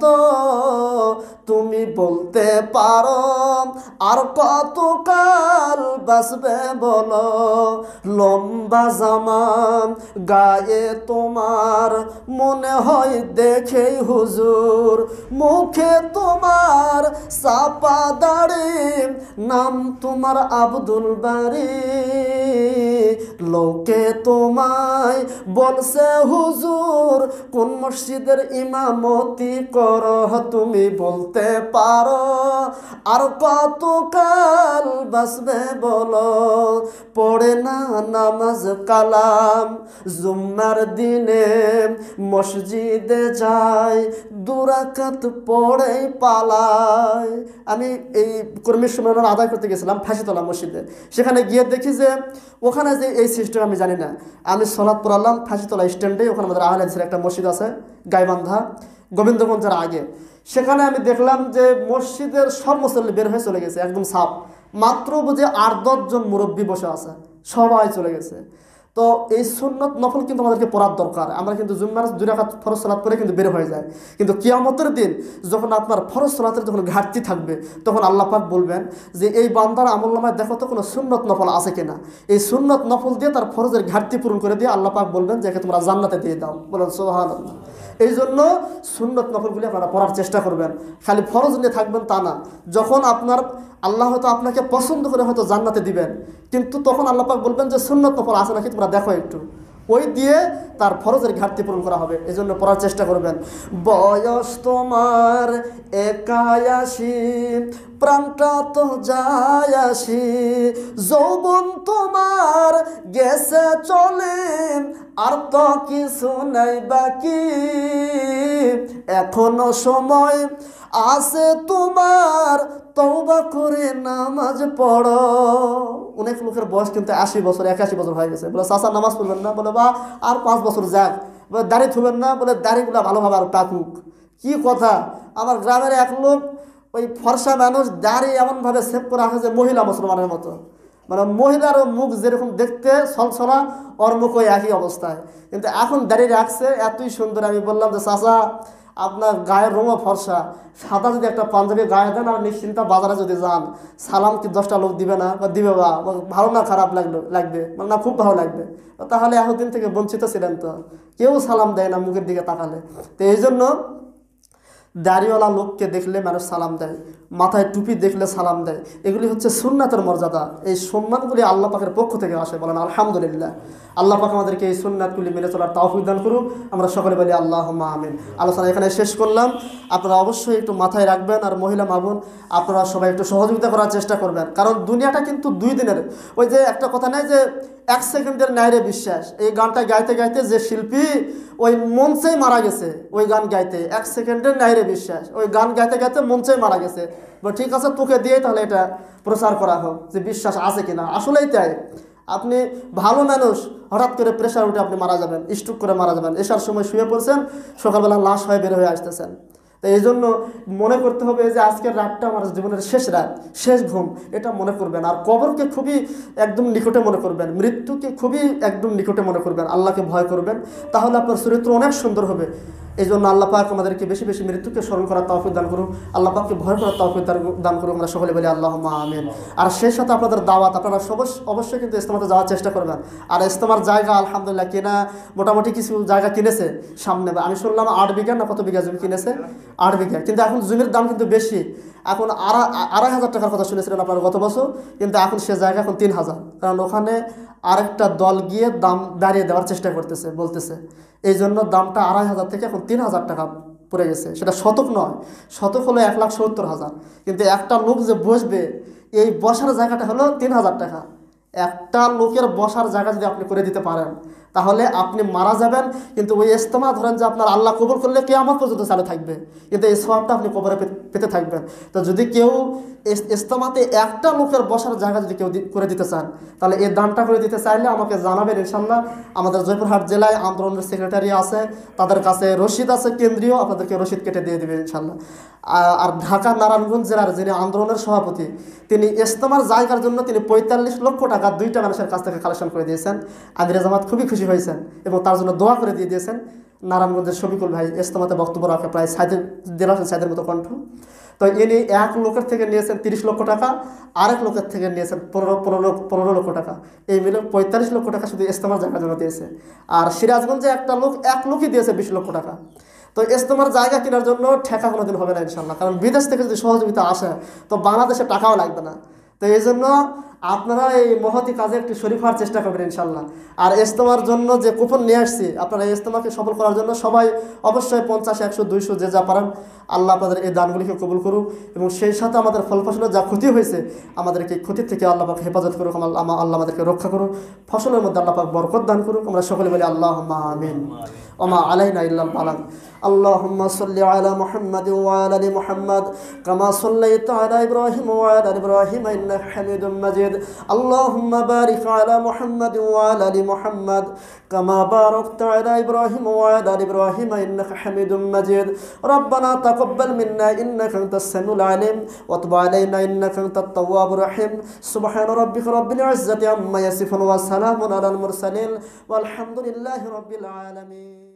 Speaker 1: তুমি বলতে পারো আর কতকাল বাঁচবে বলো, লম্বা জামান গায়ে তোমার মনে হয় দেখেই হুজুর, মুখে তোমার চাপা দাড়ি, নাম তোমার আব্দুল বারী, লোকে তোমায় বলছে হুজুর কোন মসজিদের ইমামতি করো, তুমি বলতে পারো আর কতকাল বাঁচবে বলো, পড়ে না নামাজ কালাম, জুম্মার দিনে মসজিদে যায়, দুরাকাত পড়ে পালায়। আমি এই কর্মী সম্মেলন আদায় করতে গেছিলাম ফাঁসিতলা মসজিদে, সেখানে গিয়ে দেখি যে ওখানে যে এই সিস্টেম আমি জানি না, আমি সলাৎ পড়ালাম ফাঁসিতলা স্ট্যান্ডে, ওখানে আমাদের আহলে হাদিসের একটা মসজিদ আছে গাইবান্ধা গোবিন্দগঞ্জের আগে, সেখানে আমি দেখলাম যে মসজিদের সব মুসল্লি বের হয়ে চলে গেছে, একদম সাফ, মাত্র বুঝে আট দশজন মুরব্বী বসে আছে, সবাই চলে গেছে। তো এই সুন্নত নফল কিন্তু আমাদেরকে পড়ার দরকার। আমরা কিন্তু জুম্মার দুই রাকাত ফরজ সালাত পড়ে কিন্তু বের হয়ে যায়, কিন্তু কিয়ামতের দিন যখন আপনার ফরজ সালাতের যখন ঘাটতি থাকবে, তখন আল্লাহ পাক বলবেন যে এই বান্দার আমলনামায় দেখো তো কোনো সুন্নত নফল আছে কিনা, এই সুন্নত নফল দিয়ে তার ফরজের ঘাটতি পূরণ করে দিয়ে আল্লাহ পাক বলবেন যে একে তোমরা জান্নাতে দিয়ে দাও। বলেন সুবহানাল্লাহ। এই জন্য সুন্নত নফলগুলি আপনারা পড়ার চেষ্টা করবেন, খালি ফরজ নিয়ে থাকবেন তা না। যখন আপনার আল্লাহ হয়তো আপনাকে পছন্দ করে হয়তো জান্নাতে দিবেন, কিন্তু তখন আল্লাহ পাক বলবেন যে সুন্নত নফল আছে নাকি তোমরা দেখো একটু, ওই দিয়ে তার ফরজের ঘাটতি পূরণ করা হবে। এই জন্য পড়ার চেষ্টা করবেন। বয়স তোমার একাশি, প্রাণটা তো যায় আসি, যৌবন তোমার গেছে চলে, আর তো কিছু নাই বাকি, এখনো সময় আছে তোমার, তওবা করে নামাজ পড়ো। অনেক লোকের বয়স কিন্তু আশি বছর একাশি বছর হয়ে গেছে, বলে চাচা নামাজ পড়বেন না, বলে বা আর পাঁচ বছর যাক, বলে দাড়ি থুবেন না, বলে দাড়িগুলো ভালোভাবে আর টাকুক। কি কথা! আমার গ্রামের এক লোক, ওই ফর্সা মানুষ, দাড়ি এমনভাবে সেভ করে রাখে যে মহিলা মুসলমানের মতো, মানে মহিলার মুখ যেরকম দেখতে ছলছলা, ওর মুখ ওই একই অবস্থায়, কিন্তু এখন দাঁড়িয়ে রাখছে এতই সুন্দর। আমি বললাম যে চাচা আপনার গায়ের রঙও ফর্সা, সাদা যদি একটা পাঞ্জাবি গায়ে দেন আর নিশ্চিন্তা বাজারে যদি যান, সালাম কি দশটা লোক দিবে না, বা দিবে, বা ভালো না খারাপ লাগলো লাগবে, মানে না খুব ভালো লাগবে। তাহলে এতদিন থেকে বঞ্চিত ছিলেন, তো কেউ সালাম দেয় না মুখের দিকে তাকালে। তো এই জন্য দাড়িওয়ালা লোককে দেখলে মানুষ সালাম দেয়, মাথায় টুপি দেখলে সালাম দেয়, এগুলি হচ্ছে সুন্নাতের মর্যাদা। এই সম্মানগুলি আল্লাহ পাকের পক্ষ থেকে আসে, বলেন আলহামদুলিল্লাহ। আল্লাহ পাক আমাদেরকে এই সুন্নাতগুলি মেনে চলার তৌফিক দান করুন, আমরা সকলে বলি আল্লাহুম্মা আমিন। আলোচনা এখানে শেষ করলাম। আপনারা অবশ্যই একটু মাথায় রাখবেন, আর মহিলা মা বোন আপনারা সবাই একটু সহযোগিতা করার চেষ্টা করবেন, কারণ দুনিয়াটা কিন্তু দুই দিনের। ওই যে একটা কথা নেই যে এক সেকেন্ডের ন্যায়রে বিশ্বাস, এই গানটা গাইতে গাইতে যে শিল্পী ওই মঞ্চেই মারা গেছে, ওই গান গাইতে এক সেকেন্ডের ন্যায়রে বিশ্বাস, ওই গান গাইতে গাইতে মঞ্চেই মারা গেছে। বা ঠিক আছে, তোকে দিয়ে তাহলে এটা প্রচার করা হোক যে বিশ্বাস আছে কিনা। আসলেই তাই, আপনি ভালো মানুষ, হঠাৎ করে প্রেশার উঠে আপনি মারা যাবেন, স্ট্রোক করে মারা যাবেন, এসার সময় শুয়ে পড়ছেন, সকালবেলা লাশ হয়ে বের হয়ে আসতেছেন। তো এই জন্য মনে করতে হবে যে আজকের রাতটা আমার জীবনের শেষ রাত, শেষ ঘুম, এটা মনে করবেন। আর কবরকে খুবই একদম নিকটে মনে করবেন, মৃত্যুকে খুবই একদম নিকটে মনে করবেন, আল্লাহকে ভয় করবেন, তাহলে আপনার চরিত্র অনেক সুন্দর হবে। এই জন্য আল্লাহ পাক আমাদেরকে বেশি বেশি মৃত্যুকে স্মরণ করার তৌফিক দান করুন, আল্লাহ পাককে ভয় করার তৌফিক দান করুন, আমরা সকলে বলি আল্লাহুম্মা আমিন। আর সেই সাথে আপনাদের দাওয়াত, আপনারা অবশ্যই কিন্তু ইজতেমাতে যাওয়ার চেষ্টা করবেন। আর ইজতেমার জায়গা আলহামদুলিল্লাহ কিনা মোটামুটি কিছু জায়গা কিনেছে সামনে, আমি শুনলাম আট বিঘা না কত বিঘা জমি কিনেছে, আট বিঘা। কিন্তু এখন জমির দাম কিন্তু বেশি, এখন আড়াই আড়াই হাজার টাকার কথা শুনেছিলেন আপনার গত বছর, কিন্তু এখন সে জায়গা এখন তিন হাজার, কারণ ওখানে আরেকটা দল গিয়ে দাম বাড়িয়ে দেওয়ার চেষ্টা করতেছে, বলতেছে। এই জন্য দামটা আড়াই হাজার থেকে এখন তিন হাজার টাকা পড়ে গেছে। সেটা শতক নয়, শতক হলো এক লাখ সত্তর হাজার, কিন্তু একটা লোক যে বসবে, এই বসার জায়গাটা হলো তিন হাজার টাকা। একটা লোকের বসার জায়গা যদি আপনি করে দিতে পারেন, তাহলে আপনি মারা যাবেন, কিন্তু ওই ইজতেমা ধরেন যে আপনার আল্লাহ কবুল করলে কিয়ামত পর্যন্ত চালু থাকবে, কিন্তু এই সওয়াবটা আপনি কবরে পেতে থাকবেন। তো যদি কেউ ইজতেমাতে একটা লোকের বসার জায়গা যদি কেউ করে দিতে চান, তাহলে এই দানটা করে দিতে চাইলে আমাকে জানাবেন, ইনশাল্লাহ। আমাদের জয়পুরহাট জেলায় আন্দোলনের সেক্রেটারি আছে, তাদের কাছে রসিদ আছে কেন্দ্রীয়, আপনাদেরকে রসিদ কেটে দিয়ে দেবে ইনশাল্লাহ। আর ঢাকা নারায়ণগঞ্জ জেলার যিনি আন্দোলনের সভাপতি, তিনি ইজতেমার জায়গার জন্য তিনি পঁয়তাল্লিশ লক্ষ টাকা দুইটা মানুষের কাছ থেকে কালেকশন করে দিয়েছেন। আমিরে জামাত খুবই খুশি হয়েছেন এবং তার জন্য দোয়া করে দিয়ে দিয়েছেন। নারায়ণগঞ্জের শফিকুল ভাই ইজতেমাতে বক্তব্য রাখে প্রায় সাইদের দেড় হাজার সাইদের মতো কণ্ঠ। তো ইনি এক লোকের থেকে নিয়েছেন তিরিশ লক্ষ টাকা, আরেক লোকের থেকে নিয়েছেন পনেরো পনেরো পনেরো লক্ষ টাকা, এই মিলে পঁয়তাল্লিশ লক্ষ টাকা শুধু ইজতেমার জায়গার জন্য দিয়েছে। আর সিরাজগঞ্জে একটা লোক এক লোকই দিয়েছে বিশ লক্ষ টাকা। তো ইজতেমার জায়গা কেনার জন্য ঠেকা কোনোদিন হবে না ইনশাল্লাহ, কারণ বিদেশ থেকে যদি সহযোগিতা আসে তো বাংলাদেশে টাকাও লাগবে না। তো এই জন্য
Speaker 2: আপনারা এই মহতি কাজে একটু শরীক হওয়ার চেষ্টা করবেন ইনশাল্লাহ। আর ইজতেমার জন্য যে কুপন নিয়ে আসছি, আপনারা এই ইজতেমাকে সফল করার জন্য সবাই অবশ্যই পঞ্চাশ একশো দুইশো যে যা পারেন, আল্লাহ আপনাদের এই দানগুলিকে কবুল করুক এবং সেই সাথে আমাদের ফল ফসলের যা ক্ষতি হয়েছে আমাদেরকে ক্ষতির থেকে আল্লাহ পাক হেফাজত করুক, আল্লাহ আল্লাহ আমাদেরকে রক্ষা করুক, ফসলের মধ্যে আল্লাহ পাক বরকত দান করুক। আমরা সকলে বলি আল্লাহুম্মা আমিন। ওমা আলাইনা ইল্লাল বালাগ। اللهم صل على محمد وعلى ال محمد كما صليت على ابراهيم وعلى ال ابراهيم انك حميد مجيد. اللهم بارك على محمد وعلى ال محمد كما باركت على ابراهيم وعلى ال ابراهيم انك حميد مجيد. ربنا تقبل منا انك انت السميع العليم وتب علينا انك انت التواب الرحيم. سبحان ربك رب العزة عما يصفون وسلام على المرسلين والحمد لله رب العالمين.